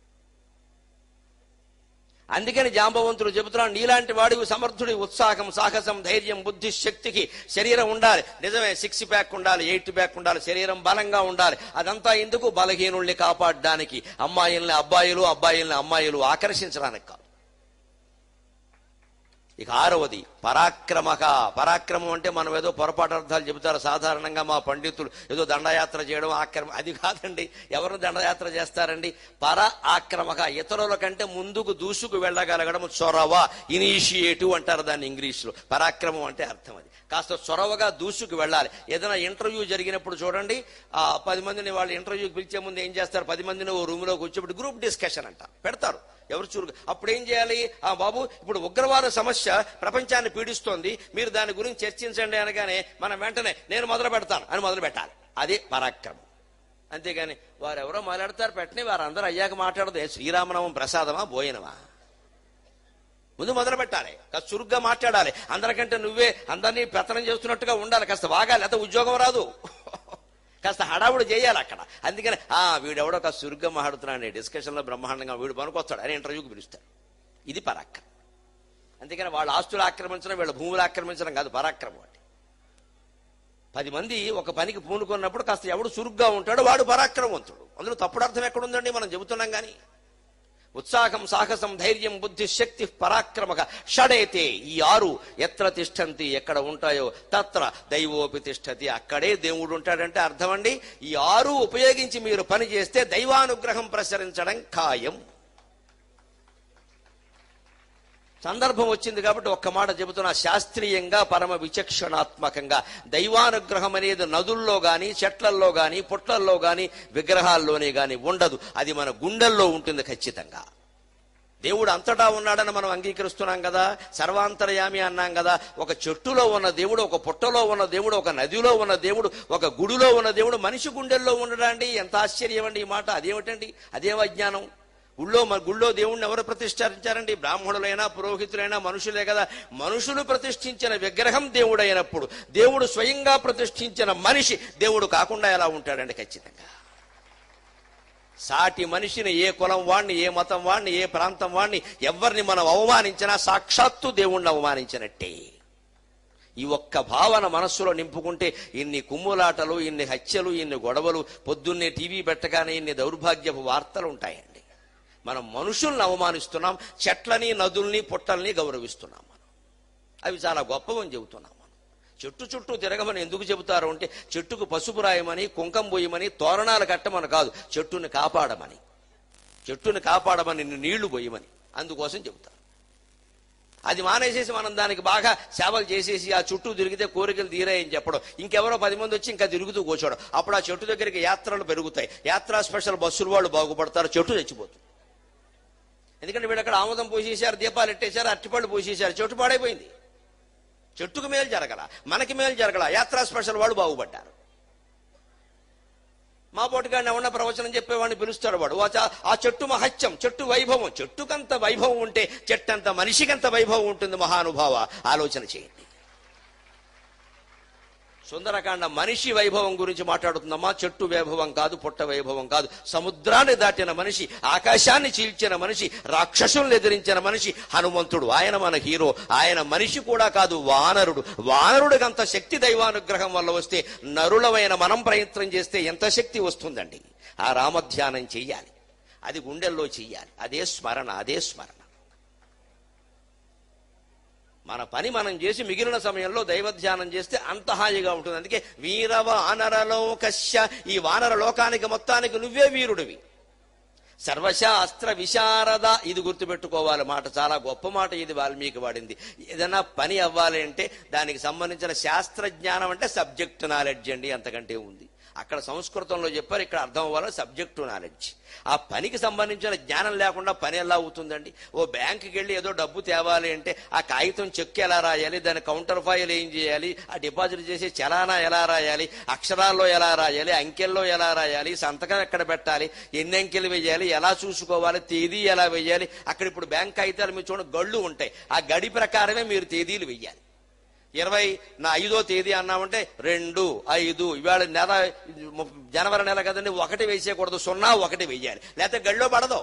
A: అందుకని జాంబవంతుడు చెబుతున్నాడు, నీలాంటి వాడివి సమర్థుడి, ఉత్సాహం, సాహసం, ధైర్యం, బుద్ధి, శక్తికి శరీరం ఉండాలి. నిజమే, సిక్స్ ప్యాక్ ఉండాలి, ఎయిట్ ప్యాక్ ఉండాలి, శరీరం బలంగా ఉండాలి. అదంతా ఎందుకు? బలహీనుల్ని కాపాడడానికి, అమ్మాయిల్ని అబ్బాయిలు, అబ్బాయిల్ని అమ్మాయిలు ఆకర్షించడానికి కాదు. ఇక ఆరవది పరాక్రమక. పరాక్రమం అంటే మనం ఏదో పొరపాటు అర్థాలు చెబుతారు సాధారణంగా మా పండితులు, ఏదో దండయాత్ర చేయడం ఆక్రమ, అది కాదండి. ఎవరు దండయాత్ర చేస్తారండి? పర ఆక్రమక, ఇతరుల కంటే ముందుకు దూసుకు వెళ్ళగలగడం, చొరవ, ఇనిషియేటివ్ అంటారు దాన్ని ఇంగ్లీష్లో. పరాక్రమం అంటే అర్థం అది. కాస్త చొరవగా దూసుకు వెళ్ళాలి. ఏదైనా ఇంటర్వ్యూ జరిగినప్పుడు చూడండి, ఆ పది మందిని వాళ్ళు ఇంటర్వ్యూకి పిలిచే ముందు ఏం చేస్తారు? పది మందిని ఓ రూమ్ లోకి వచ్చేప్పుడు గ్రూప్ డిస్కషన్ అంట పెడతారు. ఎవరు చూరు అప్పుడు ఏం చేయాలి? ఆ బాబు, ఇప్పుడు ఉగ్రవాద సమస్య ప్రపంచాన్ని పీడిస్తోంది, మీరు దాని గురించి చర్చించండి అనగానే మనం వెంటనే నేను మొదలు పెడతాను అని మొదలు పెట్టాలి. అదే పరాక్రమం. అంతేగాని వారెవరో మాట్లాడతారు పెట్టని, వారందరూ అయ్యాక మాట్లాడదు. శ్రీరామనామం ప్రసాదమా, భోజనమా? ముందు మొదలు పెట్టాలి, కాస్త చురుగ్గా మాట్లాడాలి. అందరికంటే నువ్వే అందరినీ పెత్తనం చేస్తున్నట్టుగా ఉండాలి, కాస్త వాగాలి, అయితే ఉద్యోగం రాదు. కాస్త హడావుడు చేయాలి అక్కడ. అందుకని ఆ వీడెవడో కాస్త చురుగ్గా మాట్లాడుతున్నాడు, డిస్కషన్లో బ్రహ్మాండంగా వీడు పనుకొస్తాడు అని ఇంటర్వ్యూకి పిలుస్తాడు. ఇది పరాక్రమం. అందుకని వాళ్ళ ఆస్తులు ఆక్రమించడం, వీళ్ళ భూములు ఆక్రమించడం కాదు పరాక్రమం అంటే. పది మంది ఒక పనికి పూనుకున్నప్పుడు కాస్త ఎవడు చురుగ్గా ఉంటాడో వాడు పరాక్రమవంతుడు. అందులో తప్పుడు అర్థం ఎక్కడుందండి? మనం చెబుతున్నాం కానీ. ఉత్సాహం, సాహసం, ధైర్యం, బుద్ధి, శక్తి, పరాక్రమక షడైతే, ఈ ఆరు ఎత్ర తిష్టంతి, ఎక్కడ ఉంటాయో తత్ర దైవోపి తిష్టతి, అక్కడే దేవుడు ఉంటాడంటే అర్థం అండి. ఈ ఆరు ఉపయోగించి మీరు పని చేస్తే దైవానుగ్రహం ప్రసరించడం ఖాయం. సందర్భం వచ్చింది కాబట్టి ఒక్క మాట చెబుతున్నా. శాస్త్రీయంగా, పరమ విచక్షణాత్మకంగా దైవానుగ్రహం అనేది నదుల్లో గాని, చెట్లల్లో గాని, పుట్లల్లో గాని, విగ్రహాల్లోనే గాని ఉండదు. అది మన గుండెల్లో ఉంటుంది ఖచ్చితంగా. దేవుడు అంతటా ఉన్నాడని మనం అంగీకరిస్తున్నాం కదా, సర్వాంతర్యామి అన్నాం కదా. ఒక చెట్టులో ఉన్న దేవుడు, ఒక పుట్టలో ఉన్న దేవుడు, ఒక నదిలో ఉన్న దేవుడు, ఒక గుడిలో ఉన్న దేవుడు మనిషి గుండెల్లో ఉండడండి. ఎంత ఆశ్చర్యం అండి ఈ మాట. అదేమిటండి? అదేం అజ్ఞానం? గుళ్ళో గుళ్ళో దేవుణ్ణి ఎవరు ప్రతిష్ఠించారండి? బ్రాహ్మణులైనా పురోహితులైనా మనుషులే కదా. మనుషులు ప్రతిష్ఠించిన విగ్రహం దేవుడైనప్పుడు దేవుడు స్వయంగా ప్రతిష్ఠించిన మనిషి దేవుడు కాకుండా ఎలా ఉంటాడండి? ఖచ్చితంగా సాటి మనిషిని, ఏ కులం వాణ్ణి, ఏ మతం వాణ్ణి, ఏ ప్రాంతం వాణ్ణి, ఎవరిని మనం అవమానించినా సాక్షాత్తు దేవుణ్ణి అవమానించినట్టే. ఈ ఒక్క భావన మనస్సులో నింపుకుంటే ఇన్ని కుమ్ములాటలు, ఇన్ని హత్యలు, ఇన్ని గొడవలు, పొద్దున్నే టీవీ పెట్టగానే ఇన్ని దౌర్భాగ్యపు వార్తలు ఉంటాయండి. మనం మనుషుల్ని అవమానిస్తున్నాం, చెట్లని, నదుల్ని, పుట్టల్ని గౌరవిస్తున్నాం. మనం అవి చాలా గొప్పవని చెబుతున్నాం. మనం చెట్టు చుట్టూ తిరగమని ఎందుకు చెబుతారు అంటే, చెట్టుకు పసుపు రాయమని, కుంకం పోయమని, తోరణాలు కట్టమని కాదు, చెట్టుని కాపాడమని, చెట్టుని కాపాడమని, నీళ్లు పోయమని, అందుకోసం చెబుతారు. అది మానేసేసి మనం దానికి బాగా సేవలు చేసేసి ఆ చుట్టూ తిరిగితే కోరికలు తీరాయని చెప్పడం, ఇంకెవరో పది మంది వచ్చి ఇంకా తిరుగుతూ కూర్చోడం. అప్పుడు ఆ చెట్టు దగ్గరికి యాత్రలు పెరుగుతాయి, యాత్రా స్పెషల్ బస్సులు వాళ్ళు బాగుపడతారు, చెట్టు చచ్చిపోతుంది. ఎందుకంటే వీడు అక్కడ ఆముదం పోసేశారు, దీపాలు ఎట్టేశారు, అట్టిపళ్ళు పోసేశారు, చెట్టు పాడైపోయింది. చెట్టుకు మేలు జరగల, మనకి మేలు జరగల, యాత్రా స్పెషల్ వాళ్ళు బాగుపడ్డారు. మా పోటుగాడిని ఎవరన్నా ప్రవచనం చెప్పేవాడిని పిలుస్తాడు వాడు. ఆ చెట్టు మహత్యం, చెట్టు వైభవం, చెట్టుకంత వైభవం ఉంటే చెట్టంత మనిషికంత వైభవం ఉంటుంది. మహానుభావ, ఆలోచన చేయండి. సుందరకాండ మనిషి వైభవం గురించి మాట్లాడుతుందమ్మా. చెట్టు వైభవం కాదు, పుట్ట వైభవం కాదు. సముద్రాన్ని దాటిన మనిషి, ఆకాశాన్ని చీల్చిన మనిషి, రాక్షసుల్ని ఎదిరించిన మనిషి హనుమంతుడు. ఆయన మన హీరో. ఆయన మనిషి కూడా కాదు, వానరుడు. వానరుడికి అంత శక్తి దైవానుగ్రహం వల్ల వస్తే నరులమైన మనం ప్రయత్నం చేస్తే ఎంత శక్తి వస్తుందండి. ఆ రామధ్యానం చెయ్యాలి, అది గుండెల్లో చెయ్యాలి. అదే స్మరణ, అదే స్మరణ. మన పని మనం చేసి మిగిలిన సమయంలో దైవ ధ్యానం చేస్తే అంత హాయిగా ఉంటుంది. అందుకే వీర వానరలోకస్య, ఈ వానర లోకానికి మొత్తానికి నువ్వే వీరుడివి. సర్వశాస్త్ర విశారద, ఇది గుర్తుపెట్టుకోవాలి. మాట చాలా గొప్ప మాట ఇది, వాల్మీకి వాడింది. ఏదైనా పని అవ్వాలి అంటే దానికి సంబంధించిన శాస్త్ర జ్ఞానం అంటే సబ్జెక్ట్ నాలెడ్జ్ అండి, అంతకంటే ఉంది. అక్కడ సంస్కృతంలో చెప్పారు, ఇక్కడ అర్థం అవ్వాలి సబ్జెక్టు నాలెడ్జ్. ఆ పనికి సంబంధించిన జ్ఞానం లేకుండా పని ఎలా అవుతుందండి? ఓ బ్యాంకుకి వెళ్ళి ఏదో డబ్బు తేవాలి అంటే ఆ కాగితం చెక్ ఎలా రాయాలి, దాని కౌంటర్ ఫైల్ ఏం చేయాలి, ఆ డిపాజిట్ చేసే చలానా ఎలా రాయాలి, అక్షరాల్లో ఎలా రాయాలి, అంకెల్లో ఎలా రాయాలి, సంతకం ఎక్కడ పెట్టాలి, ఎన్ని అంకెలు వేయాలి, ఎలా చూసుకోవాలి, తేదీ ఎలా వేయాలి. అక్కడ ఇప్పుడు బ్యాంక్ కాగితాలు మీరు చూడండి, గళ్ళు ఉంటాయి. ఆ గడి ప్రకారమే మీరు తేదీలు వెయ్యాలి. ఇరవై నా ఐదో తేదీ అన్నామంటే రెండు ఐదు, ఇవాళ నెల జనవరి నెల కదండి, ఒకటి వేసేయకూడదు, సున్నా ఒకటి వెయ్యాలి, లేకపోతే గడిలో పడదు.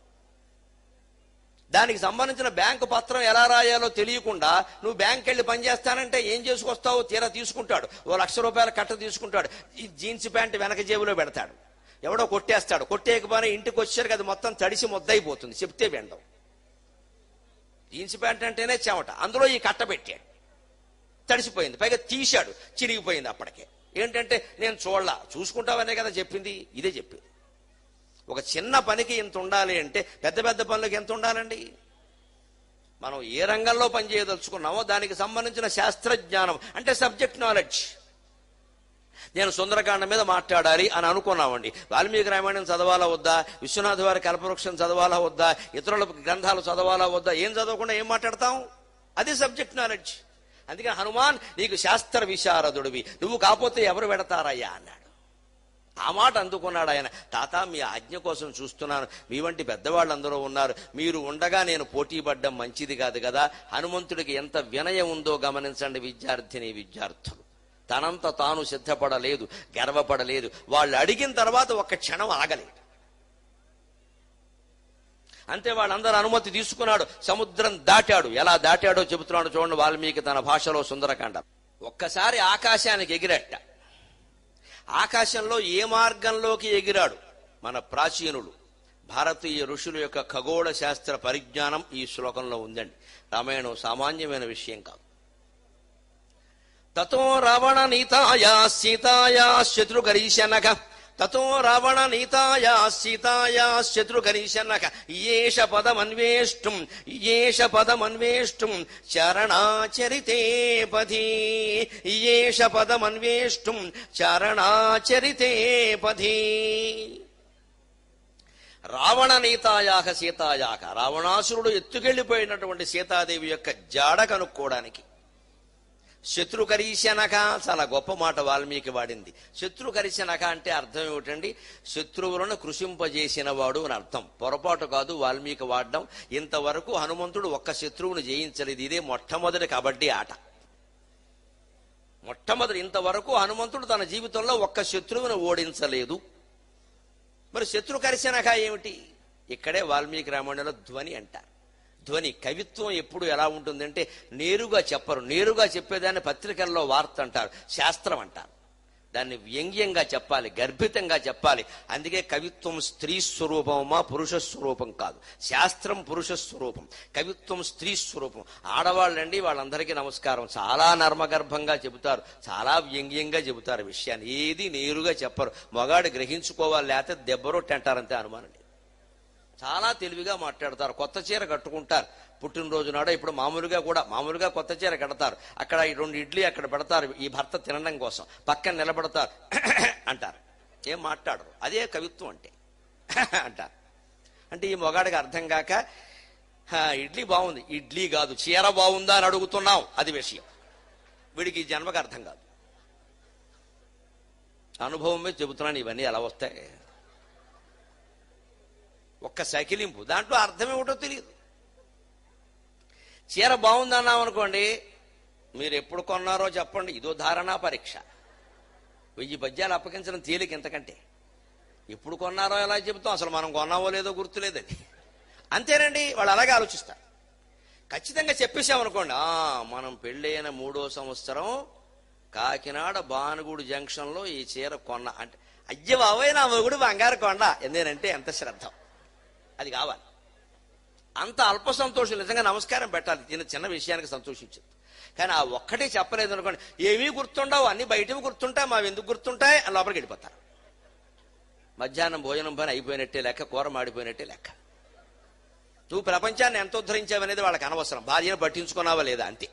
A: దానికి సంబంధించిన బ్యాంకు పత్రం ఎలా రాయాలో తెలియకుండా నువ్వు బ్యాంక్ వెళ్ళి పనిచేస్తానంటే ఏం చేసుకొస్తావు? తీరా తీసుకుంటాడు, ఓ లక్ష రూపాయల కట్ట తీసుకుంటాడు, ఈ జీన్స్ ప్యాంట్ వెనక జేబులో పెడతాడు, ఎవడో కొట్టేస్తాడు. కొట్టేయకపోయినా ఇంటికి వచ్చారు కదా మొత్తం తడిసి ముద్దయిపోతుంది, చెప్తే వెండవు. జీన్స్ ప్యాంట్ అంటేనే చెమట, అందులో ఈ కట్ట పెట్టాడు, తడిసిపోయింది, పైగా తీశాడు, చిరిగిపోయింది. అప్పటికే ఏంటంటే నేను చూడలా, చూసుకుంటావనే కదా చెప్పింది, ఇదే చెప్పింది. ఒక చిన్న పనికి ఇంత ఉండాలి అంటే పెద్ద పెద్ద పనులకు ఎంత ఉండాలండి? మనం ఏ రంగంలో పనిచేయదలుచుకున్నామో దానికి సంబంధించిన శాస్త్రజ్ఞానం అంటే సబ్జెక్ట్ నాలెడ్జ్. నేను సుందరకాండ మీద మాట్లాడాలి అని అనుకున్నామండి. వాల్మీకి రామాయణం చదవాలా వద్దా, విశ్వనాథ వారి కల్పవృక్షం చదవాలా వద్దా, ఇతరుల గ్రంథాలు చదవాలా వద్దా, ఏం చదవకుండా ఏం మాట్లాడతాం? అది సబ్జెక్ట్ నాలెడ్జ్. అందుకే హనుమాన్ నీకు శాస్త్ర విశారదుడివి, నువ్వు కాకపోతే ఎవరు పెడతారయ్యా అన్నాడు. ఆ మాట అందుకున్నాడు ఆయన. తాత మీ ఆజ్ఞ కోసం చూస్తున్నాను, మీ వంటి పెద్దవాళ్ళందరూ ఉన్నారు, మీరు ఉండగా నేను పోటీ పడ్డం మంచిది కాదు కదా. హనుమంతుడికి ఎంత వినయం ఉందో గమనించండి విద్యార్థిని విద్యార్థులు. తనంత తాను సిద్ధపడలేదు, గర్వపడలేదు. వాళ్ళు అడిగిన తర్వాత ఒక్క క్షణం ఆగలేదు. అంతే, వాళ్ళందరూ అనుమతి తీసుకున్నాడు, సముద్రం దాటాడు. ఎలా దాటాడో చెబుతున్నాడు చూడండి వాల్మీకి తన భాషలో సుందరకాండ. ఒక్కసారి ఆకాశానికి ఎగిరట్ట. ఆకాశంలో ఏ మార్గంలోకి ఎగిరాడు? మన ప్రాచీనులు భారతీయ ఋషుల యొక్క ఖగోళ శాస్త్ర పరిజ్ఞానం ఈ శ్లోకంలో ఉందండి. రామాయణం సామాన్యమైన విషయం కాదు. తతో రావణ నీతాయా సీతాయా శత్రుగరీశనక, తతో రావణ నీతాయా సీతాయా శత్రుగరీశనక, ఏష పదమన్వేష్టం ఏష పదమన్వేష్టం చరణాచరితే పథి, ఏష పదమన్వేష్టం చరణాచరితే పథి. రావణ నీతాయాక సీతాయాక, రావణాసురుడు ఎత్తుకెళ్లిపోయినటువంటి సీతాదేవి యొక్క జాడ కనుక్కోవడానికి. శత్రుకరీశనక, చాలా గొప్ప మాట వాల్మీకి వాడింది. శత్రుకరీశనక అంటే అర్థం ఏమిటండి? శత్రువులను కృషింపజేసిన వాడు అని అర్థం. పొరపాటు కాదు వాల్మీకి వాడడం. ఇంతవరకు హనుమంతుడు ఒక్క శత్రువును జయించలేదు. ఇదే మొట్టమొదటి కబడ్డీ ఆట. మొట్టమొదటి ఇంతవరకు హనుమంతుడు తన జీవితంలో ఒక్క శత్రువును ఓడించలేదు. మరి శత్రుకరీశనక ఏమిటి? ఇక్కడే వాల్మీకి రామాయణంలో ధ్వని అంటారు. ధ్వని కవిత్వం ఎప్పుడు ఎలా ఉంటుందంటే నేరుగా చెప్పరు. నేరుగా చెప్పేదాన్ని పత్రికల్లో వార్త అంటారు, శాస్త్రం అంటారు. దాన్ని వ్యంగ్యంగా చెప్పాలి, గర్భితంగా చెప్పాలి. అందుకే కవిత్వం స్త్రీ స్వరూపమా పురుష స్వరూపం కాదు. శాస్త్రం పురుష స్వరూపం, కవిత్వం స్త్రీ స్వరూపం. ఆడవాళ్ళండి వాళ్ళందరికీ నమస్కారం, చాలా నర్మగర్భంగా చెబుతారు, చాలా వ్యంగ్యంగా చెబుతారు విషయాన్ని. ఏది నేరుగా చెప్పరు. మగాడు గ్రహించుకోవాలి, లేకపోతే దెబ్బరొట్టి అంటారంతే. అనుమానండి. చాలా తెలివిగా మాట్లాడతారు. కొత్త చీర కట్టుకుంటారు, పుట్టినరోజు నాడో ఇప్పుడు మామూలుగా కూడా మామూలుగా కొత్త చీర కడతారు, అక్కడ ఈ రెండు ఇడ్లీ అక్కడ పెడతారు ఈ భర్త తినడం కోసం, పక్కన నిలబడతారు అంటారు, ఏం మాట్లాడరు. అదే కవిత్వం అంటే అంటారు. అంటే ఈ మొగాడికి అర్థం కాక ఇడ్లీ బాగుంది, ఇడ్లీ కాదు చీర బాగుందా అని అడుగుతున్నాం, అది విషయం. వీడికి ఈ జన్మకు అర్థం కాదు. అనుభవం మీద చెబుతున్నాను, ఇవన్నీ ఎలా వస్తాయి. ఒక్క సకిలింపు, దాంట్లో అర్థం ఏమిటో తెలియదు. చీర బాగుందన్నాం అనుకోండి, మీరు ఎప్పుడు కొన్నారో చెప్పండి, ఇదో ధారణా పరీక్ష. వెయ్యి పద్యాలు అప్పగించడం తేలిక ఇంతకంటే. ఎప్పుడు కొన్నారో ఎలా చెబుతాం, అసలు మనం కొన్నావో లేదో గుర్తులేదని. అంతేనండి, వాళ్ళు అలాగే ఆలోచిస్తారు. ఖచ్చితంగా చెప్పేసామనుకోండి, మనం పెళ్ళైన మూడో సంవత్సరం కాకినాడ బానుగూడు జంక్షన్ లో ఈ చీర కొన్న అంటే, అయ్య బాబోయ్ నా మొగుడు బంగారు కొండ ఎందుకంటే ఎంత శ్రద్ధ, అది కావాలి. అంత అల్ప సంతోషం, నిజంగా నమస్కారం పెట్టాలి చిన్న చిన్న విషయానికి సంతోషించదు. కానీ ఆ ఒక్కటే చెప్పలేదు అనుకోండి, ఏమీ గుర్తుండవు, అన్ని బయటవి గుర్తుంటాయి, మావి ఎందుకు గుర్తుంటాయి అని లోపలికి వెళ్ళిపోతారు. మధ్యాహ్నం భోజనం పని అయిపోయినట్టే లెక్క, కూర మాడిపోయినట్టే లెక్క. నువ్వు ప్రపంచాన్ని ఎంత ఉద్ధరించావనేది వాళ్ళకి అనవసరం, భార్యను పట్టించుకున్నావా లేదా అంతే.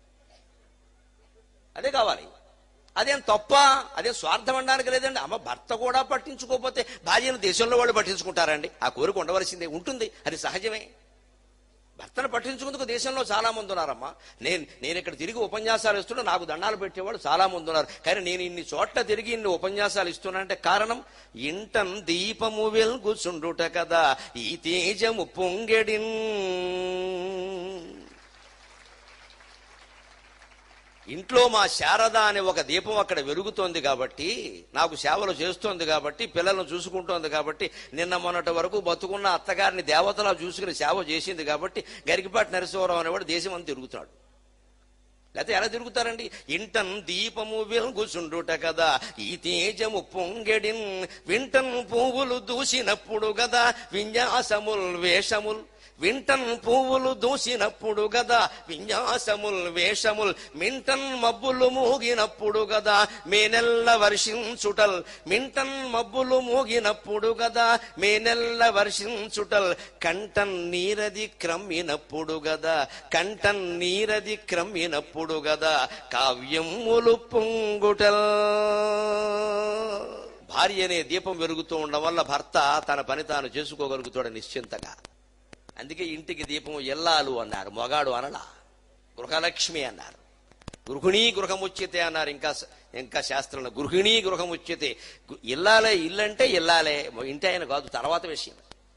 A: అదే కావాలి. అదేం తప్ప, అదే స్వార్థం అనడానికి లేదండి. అమ్మ భర్త కూడా పట్టించుకోకపోతే భార్యను దేశంలో వాళ్ళు పట్టించుకుంటారండి? ఆ కోరిక ఉండవలసిందే, ఉంటుంది, అది సహజమే. భర్తను పట్టించుకుందుకు దేశంలో చాలా మంది ఉన్నారమ్మా. నేను నేను ఇక్కడ తిరిగి ఉపన్యాసాలు ఇస్తున్నా, నాకు దండాలు పెట్టేవాళ్ళు చాలా మంది ఉన్నారు. కానీ నేను ఇన్ని చోట్ల తిరిగి ఇన్ని ఉపన్యాసాలు ఇస్తున్నా అంటే కారణం, ఇంటన్ దీపము వెల్గుచుండుట కదా ఈ తేజము పొంగెడిన్. ఇంట్లో మా శారద అనే ఒక దీపం అక్కడ వెలుగుతోంది కాబట్టి, నాకు సేవలు చేస్తోంది కాబట్టి, పిల్లలను చూసుకుంటోంది కాబట్టి, నిన్న మొన్నటి వరకు బతుకున్న అత్తగారిని దేవతలా చూసుకుని సేవ చేసింది కాబట్టి గరికిపాటి నరసింహరావు అనేవాడు దేశం అంతా తిరుగుతున్నాడు. లేకపోతే ఎలా తిరుగుతారండి? ఇంటన్ దీపము వెలుగుచుండుట కదా ఈ తేజము పొంగెడిన్, వింటన్ పువ్వులు దూసినప్పుడు గదా విన్యాసముల్ వేషముల్. వింటన్ పువ్వులు దూసినప్పుడు గదా విన్యాసముల్ వేషముల్. మింటన్ మబ్బులు మూగినప్పుడు గదా మేనెల్ల వర్షించుటల్. మింటన్ మబ్బులు మూగినప్పుడు గదా మేనెల్ల వర్షించుటల్. కంటన్ నీరది క్రమ్మినప్పుడు గదా కంటన్ నీరది క్రమ్మినప్పుడు గదా కావ్యములు పొంగుటల్. భార్య అనే దీపం వెలుగుతూ ఉండడం వల్ల భర్త తన పని తాను చేసుకోగలుగుతాడు నిశ్చింతగా. అందుకే ఇంటికి దీపం ఎల్లాలు అన్నారు, మొగాడు అనలా. గృహలక్ష్మి అన్నారు, గృహిణీ గృహముచ్యతే అన్నారు. ఇంకా ఇంకా శాస్త్రంలో గృహిణీ గృహముచ్యతే. ఇల్లాలే, ఇల్లంటే ఇల్లాలే, ఇంటి ఆయన కాదు, తర్వాత విషయం.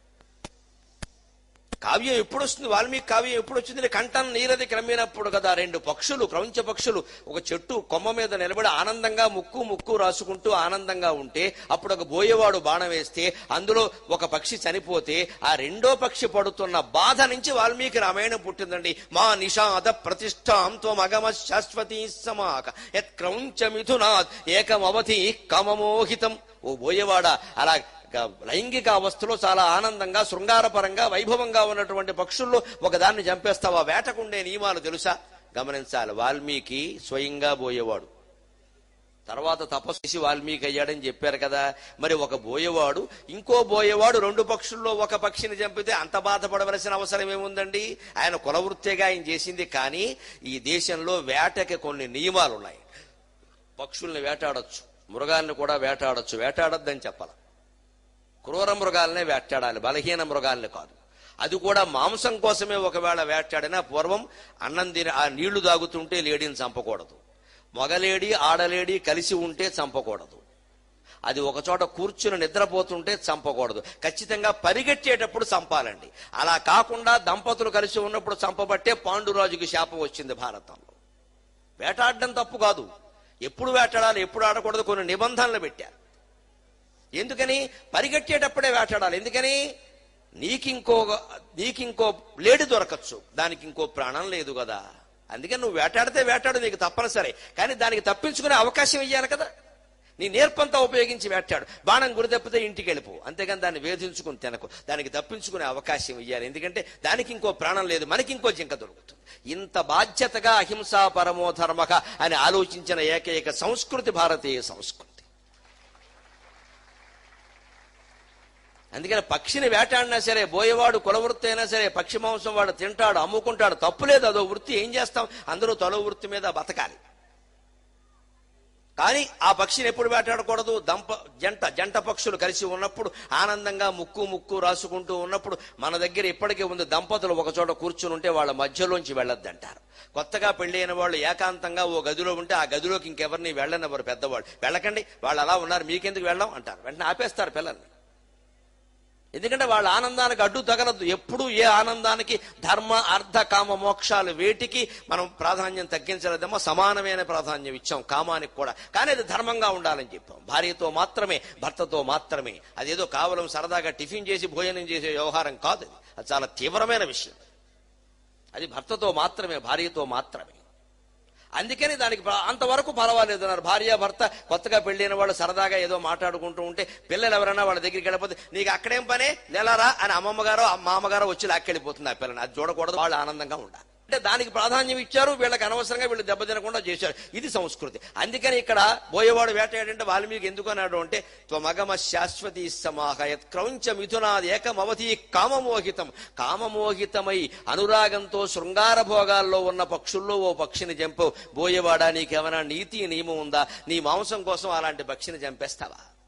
A: కావ్యం ఎప్పుడు వస్తుంది? వాల్మీకి కావ్యం ఎప్పుడు వచ్చింది? కంఠం నీరది క్రమినప్పుడు కదా. రెండు పక్షులు, క్రౌంచ పక్షులు ఒక చెట్టు కొమ్మ మీద నిలబడి ఆనందంగా ముక్కు ముక్కు రాసుకుంటూ ఆనందంగా ఉంటే, అప్పుడు ఒక బోయేవాడు బాణం వేస్తే అందులో ఒక పక్షి చనిపోతే ఆ రెండో పక్షి పడుతున్న బాధ నుంచి వాల్మీకి రామాయణం పుట్టిందండి. మా నిషాద ప్రతిష్టాం త్వమగమ శాశ్వతీ సమాక యత్ క్రౌంచ మిథునాత్ ఏకమవధి కామమోహితం. ఓ బోయేవాడ, అలా లైంగిక అవస్థలో చాలా ఆనందంగా శృంగారపరంగా వైభవంగా ఉన్నటువంటి పక్షుల్లో ఒకదాన్ని చంపేస్తావా? వేటకుండే నియమాలు తెలుసా? గమనించాలి. వాల్మీకి స్వయంగా బోయేవాడు, తర్వాత తపస్సు చేసి వాల్మీకి అయ్యాడని చెప్పారు కదా. మరి ఒక బోయేవాడు ఇంకో బోయేవాడు రెండు పక్షుల్లో ఒక పక్షిని చంపితే అంత బాధపడవలసిన అవసరం ఏముందండి? ఆయన కులవృత్తిగా ఆయన చేసింది. కానీ ఈ దేశంలో వేటకి కొన్ని నియమాలు ఉన్నాయి. పక్షుల్ని వేటాడొచ్చు, మృగాల్ని కూడా వేటాడొచ్చు. వేటాడొద్దని చెప్పాలి. క్రూర మృగాలనే వేటాడాలి, బలహీన మృగాల్ని కాదు. అది కూడా మాంసం కోసమే ఒకవేళ వేటాడినా పూర్వం అన్నం తిని ఆ నీళ్లు తాగుతుంటే లేడీని చంపకూడదు, మొగలేడి ఆడలేడి కలిసి ఉంటే చంపకూడదు, అది ఒకచోట కూర్చుని నిద్రపోతుంటే చంపకూడదు, ఖచ్చితంగా పరిగెట్టేటప్పుడు చంపాలండి. అలా కాకుండా దంపతులు కలిసి ఉన్నప్పుడు చంపబట్టే పాండురాజుకి శాపం వచ్చింది భారతంలో. వేటాడడం తప్పు కాదు, ఎప్పుడు వేటాడాలి ఎప్పుడు ఆడకూడదు కొన్ని నిబంధనలు పెట్టారు. ఎందుకని? పరిగెట్టేటప్పుడే వేటాడాలి. ఎందుకని? నీకింకో నీకింకో లేడి దొరకచ్చు, దానికి ఇంకో ప్రాణం లేదు కదా. అందుకని నువ్వు వేటాడితే వేటాడు, నీకు తప్పనిసరి. కానీ దానికి తప్పించుకునే అవకాశం ఇవ్వాలి కదా. నీ నేర్పంతా ఉపయోగించి వేటాడు, బాణం గురి తప్పితే ఇంటికి వెళ్ళిపో, అంతేగాని దాన్ని వేధించుకుని తినకు. దానికి తప్పించుకునే అవకాశం ఇవ్వాలి, ఎందుకంటే దానికి ఇంకో ప్రాణం లేదు, మనకి ఇంకో జింక దొరుకుతుంది. ఇంత బాధ్యతగా అహింసా పరమో ధర్మక అని ఆలోచించిన ఏకైక సంస్కృతి భారతీయ సంస్కృతి. అందుకని పక్షిని వేటాడినా సరే, బోయేవాడు కులవృత్తి అయినా సరే, పక్షి మాంసం వాడు తింటాడు, అమ్ముకుంటాడు, తప్పులేదు, అదో వృత్తి. ఏం చేస్తాం, అందరూ తలో వృత్తి మీద బతకాలి. కానీ ఆ పక్షిని ఎప్పుడు వేటాడకూడదు, దంప జంట జంట పక్షులు కలిసి ఉన్నప్పుడు, ఆనందంగా ముక్కు ముక్కు రాసుకుంటూ ఉన్నప్పుడు. మన దగ్గర ఇప్పటికే ఉంది, దంపతులు ఒక చోట కూర్చుని ఉంటే వాళ్ళ మధ్యలోంచి వెళ్ళొద్దంటారు. కొత్తగా పెళ్లి అయిన వాళ్ళు ఏకాంతంగా ఓ గదిలో ఉంటే ఆ గదిలోకి ఇంకెవరిని వెళ్ళనివ్వరు పెద్దవాళ్ళు. వెళ్ళకండి, వాళ్ళు అలా ఉన్నారు, మీకెందుకు వెళ్ళం అంటారు. వెంటనే ఆపేస్తారు పిల్లల్ని. ఎందుకంటే వాళ్ళ ఆనందానికి అడ్డు తగలద్దు. ఎప్పుడు ఏ ఆనందానికి ధర్మ అర్థ కామ మోక్షాలు వేటికి మనం ప్రాధాన్యం తగ్గించలేదేమో, సమానమైన ప్రాధాన్యం ఇచ్చాం కామానికి కూడా. కానీ అది ధర్మంగా ఉండాలని చెప్పాం. భార్యతో మాత్రమే, భర్తతో మాత్రమే. అదేదో కేవలం సరదాగా టిఫిన్ చేసి భోజనం చేసే వ్యవహారం కాదు. అది అది చాలా తీవ్రమైన విషయం. అది భర్తతో మాత్రమే, భార్యతో మాత్రమే. అందుకని దానికి అంతవరకు పర్వాలేదు అన్నారు. భార్య భర్త కొత్తగా పెళ్ళైన వాళ్ళు సరదాగా ఏదో మాట్లాడుకుంటూ ఉంటే పిల్లలు ఎవరైనా వాళ్ళ దగ్గరికి వెళ్ళిపోతే, నీకు అక్కడేం పనే లేలారా అని అమ్మమ్మగారో మామగారో వచ్చి లాక్కెళ్ళిపోతుంది ఆ పిల్లని. అది చూడకూడదు, వాళ్ళు ఆనందంగా ఉండాలి. అంటే దానికి ప్రాధాన్యం ఇచ్చారు. వీళ్ళకి అనవసరంగా వీళ్ళు దెబ్బతినకుండా చేశారు. ఇది సంస్కృతి. అందుకని ఇక్కడ బోయేవాడు వేటాడంటే వాల్మీకి ఎందుకు అన్నాడు అంటే, త్వమగమ శాశ్వతీ సమాహయత్ క్రౌంచ మిథునాది ఏకమవతి కామమోహితం. కామమోహితమై అనురాగంతో శృంగార భోగాల్లో ఉన్న పక్షుల్లో ఓ పక్షిని చంపావు. బోయేవాడా, నీకేమైనా నీతి నియమం ఉందా? నీ మాంసం కోసం అలాంటి పక్షిని చంపేస్తావా?